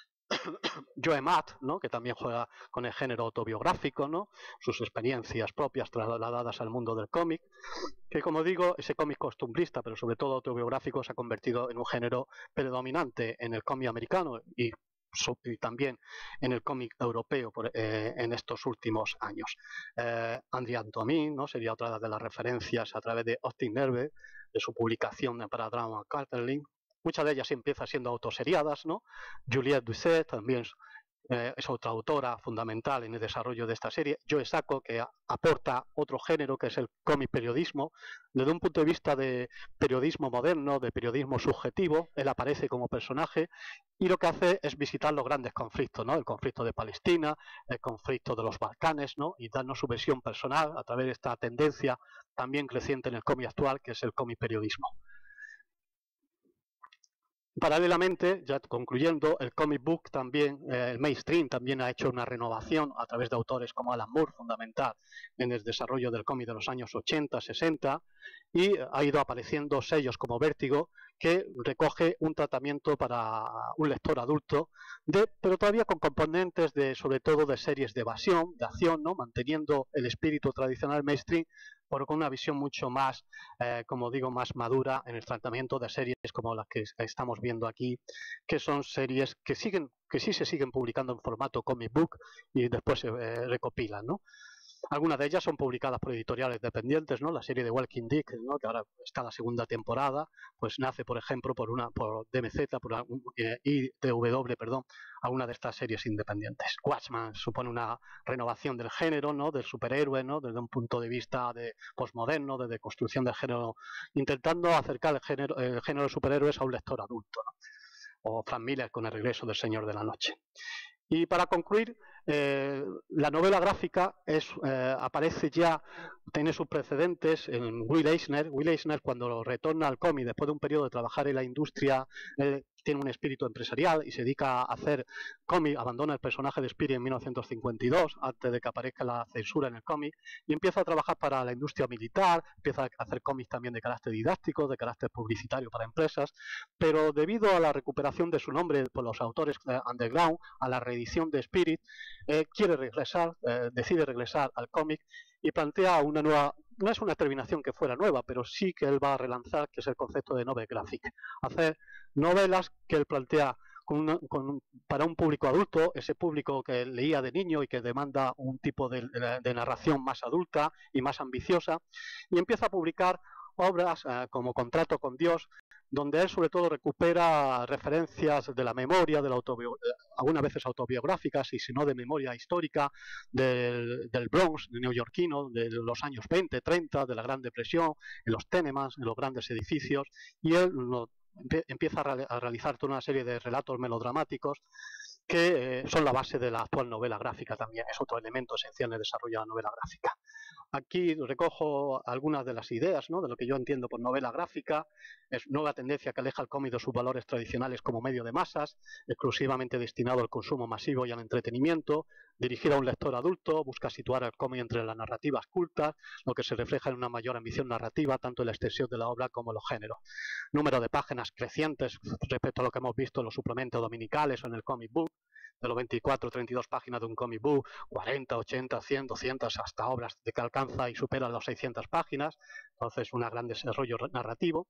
Joe Matt, ¿no? que también juega con el género autobiográfico, ¿no? sus experiencias propias trasladadas al mundo del cómic, que como digo, ese cómic costumbrista, pero sobre todo autobiográfico, se ha convertido en un género predominante en el cómic americano y, y también en el cómic europeo por, eh, en estos últimos años. Eh, Adrián Tomín, ¿no? sería otra de las referencias a través de Austin Nerve, de su publicación para Drama Carterling. Muchas de ellas empiezan siendo autoseriadas, ¿no? Juliette Doucet también eh, es otra autora fundamental en el desarrollo de esta serie. Joe Sacco, que a, aporta otro género, que es el cómic periodismo. Desde un punto de vista de periodismo moderno, de periodismo subjetivo, él aparece como personaje y lo que hace es visitar los grandes conflictos, ¿no? El conflicto de Palestina, el conflicto de los Balcanes, ¿no? y darnos su visión personal a través de esta tendencia también creciente en el cómic actual, que es el cómic periodismo. Paralelamente, ya concluyendo, el comic book también, eh, el mainstream también ha hecho una renovación a través de autores como Alan Moore, fundamental en el desarrollo del cómic de los años ochenta, sesenta, y ha ido apareciendo sellos como Vértigo, que recoge un tratamiento para un lector adulto, de, pero todavía con componentes de, sobre todo, de series de evasión, de acción, ¿no? Manteniendo el espíritu tradicional mainstream, pero con una visión mucho más, eh, como digo, más madura en el tratamiento de series como las que estamos viendo aquí, que son series que siguen, que sí se siguen publicando en formato comic book y después se eh, recopilan, ¿no? Algunas de ellas son publicadas por editoriales dependientes, ¿no? La serie de Walking Dead, ¿no? Que ahora está la segunda temporada, pues nace, por ejemplo, por una por D M Z, por una, eh, I T W, perdón, alguna de estas series independientes. Watchmen supone una renovación del género, ¿no? Del superhéroe, ¿no? Desde un punto de vista de postmoderno, de construcción del género, intentando acercar el género, el género de superhéroes a un lector adulto, ¿no? O Frank Miller con El regreso del Señor de la Noche. Y para concluir, eh, la novela gráfica es, eh, aparece ya, tiene sus precedentes en Will Eisner. Will Eisner, cuando retorna al cómic después de un periodo de trabajar en la industria, eh, tiene un espíritu empresarial y se dedica a hacer cómic, abandona el personaje de Speedy en mil novecientos cincuenta y dos, antes de que aparezca la censura en el cómic, y empieza a trabajar para la industria militar, empieza a hacer cómics también de carácter didáctico, de carácter publicitario para empresas, pero debido a la recuperación de su nombre por los autores eh, underground, a la reedición de Spirit, eh, quiere regresar, eh, decide regresar al cómic y plantea una nueva, no es una terminación que fuera nueva, pero sí que él va a relanzar, que es el concepto de novel graphic. Hacer novelas que él plantea con una, con, para un público adulto, ese público que leía de niño y que demanda un tipo de, de, de narración más adulta y más ambiciosa, y empieza a publicar obras eh, como Contrato con Dios, donde él sobre todo recupera referencias de la memoria, de la algunas veces autobiográficas y si no de memoria histórica del, del Bronx, de neoyorquino, de los años veinte, treinta, de la Gran Depresión, en los Tenemans, en los grandes edificios, y él lo, empieza a, real, a realizar toda una serie de relatos melodramáticos que eh, son la base de la actual novela gráfica también, es otro elemento esencial en el desarrollo de la novela gráfica. Aquí recojo algunas de las ideas, ¿no? De lo que yo entiendo por novela gráfica. Es nueva tendencia que aleja el cómic de sus valores tradicionales como medio de masas, exclusivamente destinado al consumo masivo y al entretenimiento, dirigida a un lector adulto, busca situar el cómic entre las narrativas cultas, lo que se refleja en una mayor ambición narrativa, tanto en la extensión de la obra como en los géneros. Número de páginas crecientes respecto a lo que hemos visto en los suplementos dominicales o en el comic book, de los veinticuatro, treinta y dos páginas de un comic book, cuarenta, ochenta, cien, doscientas, hasta obras de que alcanza y supera las seiscientas páginas, entonces un gran desarrollo narrativo,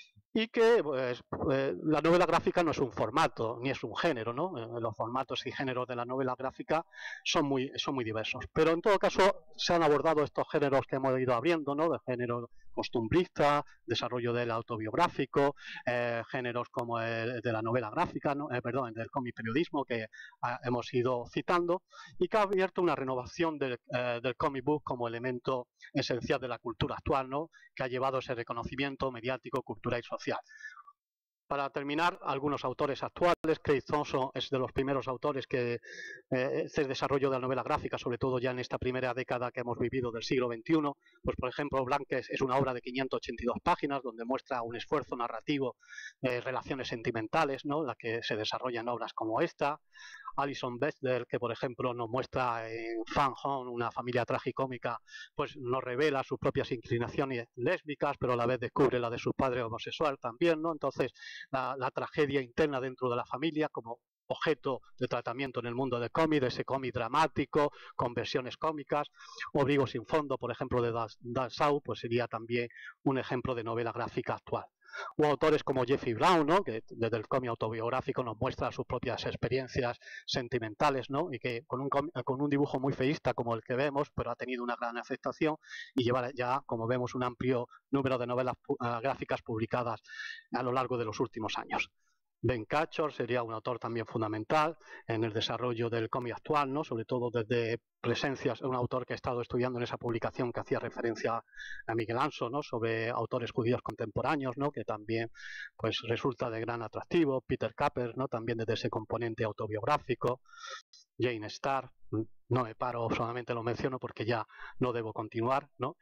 y que pues, eh, la novela gráfica no es un formato, ni es un género, ¿no? Eh, los formatos y géneros de la novela gráfica son muy, son muy diversos, pero en todo caso se han abordado estos géneros que hemos ido abriendo, ¿no? De género costumbrista, desarrollo del autobiográfico, eh, géneros como el de la novela gráfica, ¿no? eh, perdón, del cómic periodismo que ah, hemos ido citando, y que ha abierto una renovación del, eh, del comic book como elemento esencial de la cultura actual, ¿no? Que ha llevado ese reconocimiento mediático, cultural y social. Para terminar, algunos autores actuales. Craig Thompson es de los primeros autores que eh, es el desarrollo de la novela gráfica, sobre todo ya en esta primera década que hemos vivido del siglo veintiuno. Pues, por ejemplo, Blanques es una obra de quinientas ochenta y dos páginas donde muestra un esfuerzo narrativo, eh, relaciones sentimentales, ¿no? La que se desarrolla en obras como esta. Alison Bechdel, que por ejemplo nos muestra en Fan Home, una familia tragicómica, pues nos revela sus propias inclinaciones lésbicas, pero a la vez descubre la de su padre homosexual también, ¿no? Entonces, la, la tragedia interna dentro de la familia como objeto de tratamiento en el mundo del cómic, de ese cómic dramático, con versiones cómicas. Obligo sin fondo, por ejemplo, de Dan Shaw, pues sería también un ejemplo de novela gráfica actual. O autores como Jeffrey Brown, ¿no? Que desde el cómic autobiográfico nos muestra sus propias experiencias sentimentales, ¿no? Y que con un, con un dibujo muy feísta como el que vemos, pero ha tenido una gran aceptación y lleva ya, como vemos, un amplio número de novelas uh, gráficas publicadas a lo largo de los últimos años. Ben Catchor sería un autor también fundamental en el desarrollo del cómic actual, ¿no? Sobre todo desde Presencias, un autor que he estado estudiando en esa publicación que hacía referencia a Miguel Anso, ¿no? Sobre autores judíos contemporáneos, ¿no? Que también pues, resulta de gran atractivo. Peter Capper, ¿no? También desde ese componente autobiográfico. Jane Starr, no me paro, solamente lo menciono porque ya no debo continuar, ¿no?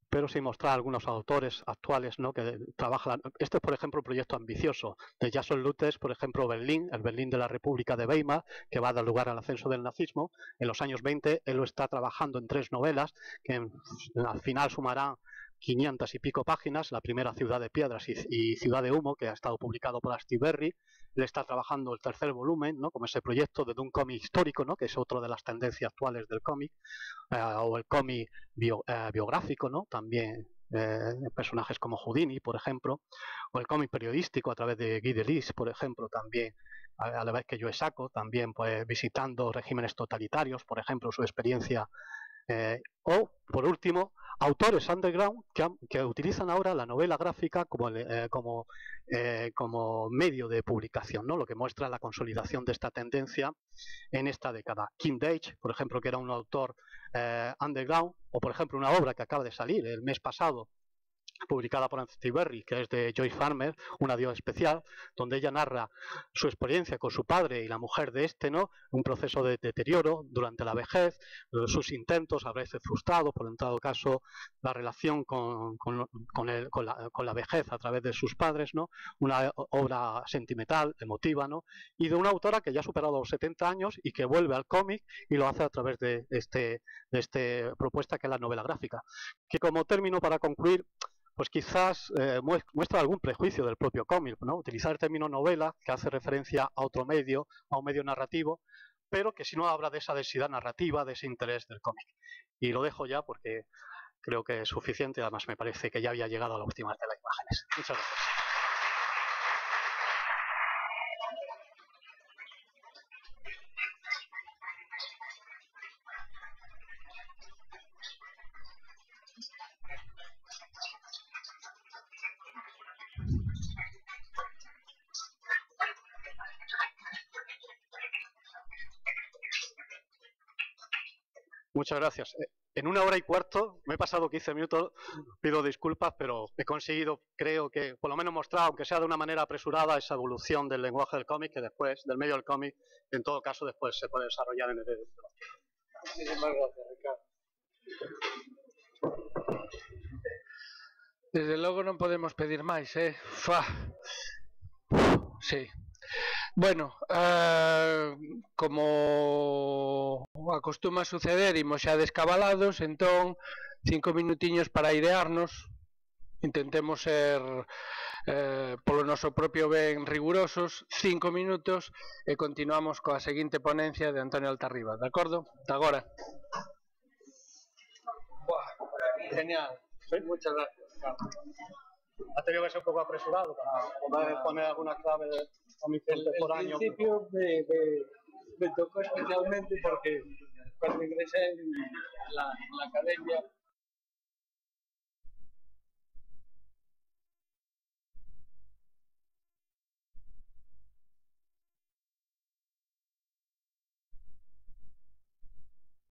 pero sí mostrar algunos autores actuales, ¿no?, que trabajan. Este es, por ejemplo, un proyecto ambicioso de Jason Lutes, por ejemplo, Berlín, el Berlín de la República de Weimar, que va a dar lugar al ascenso del nazismo. En los años veinte, él lo está trabajando en tres novelas, que en, al final sumarán quinientas y pico páginas, la primera Ciudad de Piedras y, y Ciudad de Humo, que ha estado publicado por Astiberri. Él está trabajando el tercer volumen, ¿no?, como ese proyecto de un cómic histórico, ¿no?, que es otra de las tendencias actuales del cómic, eh, o el cómic bio, eh, biográfico, ¿no?, también eh, personajes como Houdini, por ejemplo, o el cómic periodístico a través de Guy Delis, por ejemplo, también, a, a la vez que Joe Sacco, también pues visitando regímenes totalitarios, por ejemplo, su experiencia. Eh, o, por último, autores underground que, que utilizan ahora la novela gráfica como, eh, como, eh, como medio de publicación, ¿no?, lo que muestra la consolidación de esta tendencia en esta década. Kim Deitch, por ejemplo, que era un autor eh, underground, o por ejemplo una obra que acaba de salir el mes pasado, publicada por Astiberri, que es de Joyce Farmer, Un adiós especial, donde ella narra su experiencia con su padre y la mujer de este, ¿no?, un proceso de deterioro durante la vejez, sus intentos, a veces frustrados, por en todo caso, la relación con, con, con, el, con, la, con la vejez a través de sus padres, ¿no?, una obra sentimental, emotiva, ¿no?, y de una autora que ya ha superado los setenta años y que vuelve al cómic y lo hace a través de este, de este propuesta que es la novela gráfica, que como término para concluir, pues quizás eh, muestra algún prejuicio del propio cómic, ¿no?, utilizar el término novela, que hace referencia a otro medio, a un medio narrativo, pero que si no habla de esa densidad narrativa, de ese interés del cómic. Y lo dejo ya porque creo que es suficiente, además me parece que ya había llegado a la última de las imágenes. Muchas gracias. Muchas gracias. En una hora y cuarto, me he pasado quince minutos, pido disculpas, pero he conseguido, creo que, por lo menos mostrar, aunque sea de una manera apresurada, esa evolución del lenguaje del cómic, que después, del medio del cómic, en todo caso, después se puede desarrollar en el medio.
Muchísimas gracias, Ricardo. Desde logo non podemos pedir máis, eh? Fa. Sí. Bueno, eh, como acostuma suceder, imos xa descabalados, entón, cinco minutiños para airearnos, intentemos ser, eh, polo noso propio ben rigurosos, cinco minutos, e continuamos coa seguinte ponencia de Antonio Altarriba, de acordo? Ata agora. Buah, genial, ¿sí? Muchas gracias, Carlos.
Ha tenido que ser un poco apresurado para poder ah. poner alguna clave de cómic contemporáneo.
El principio me, me, me tocó especialmente porque cuando ingresé en la, en la academia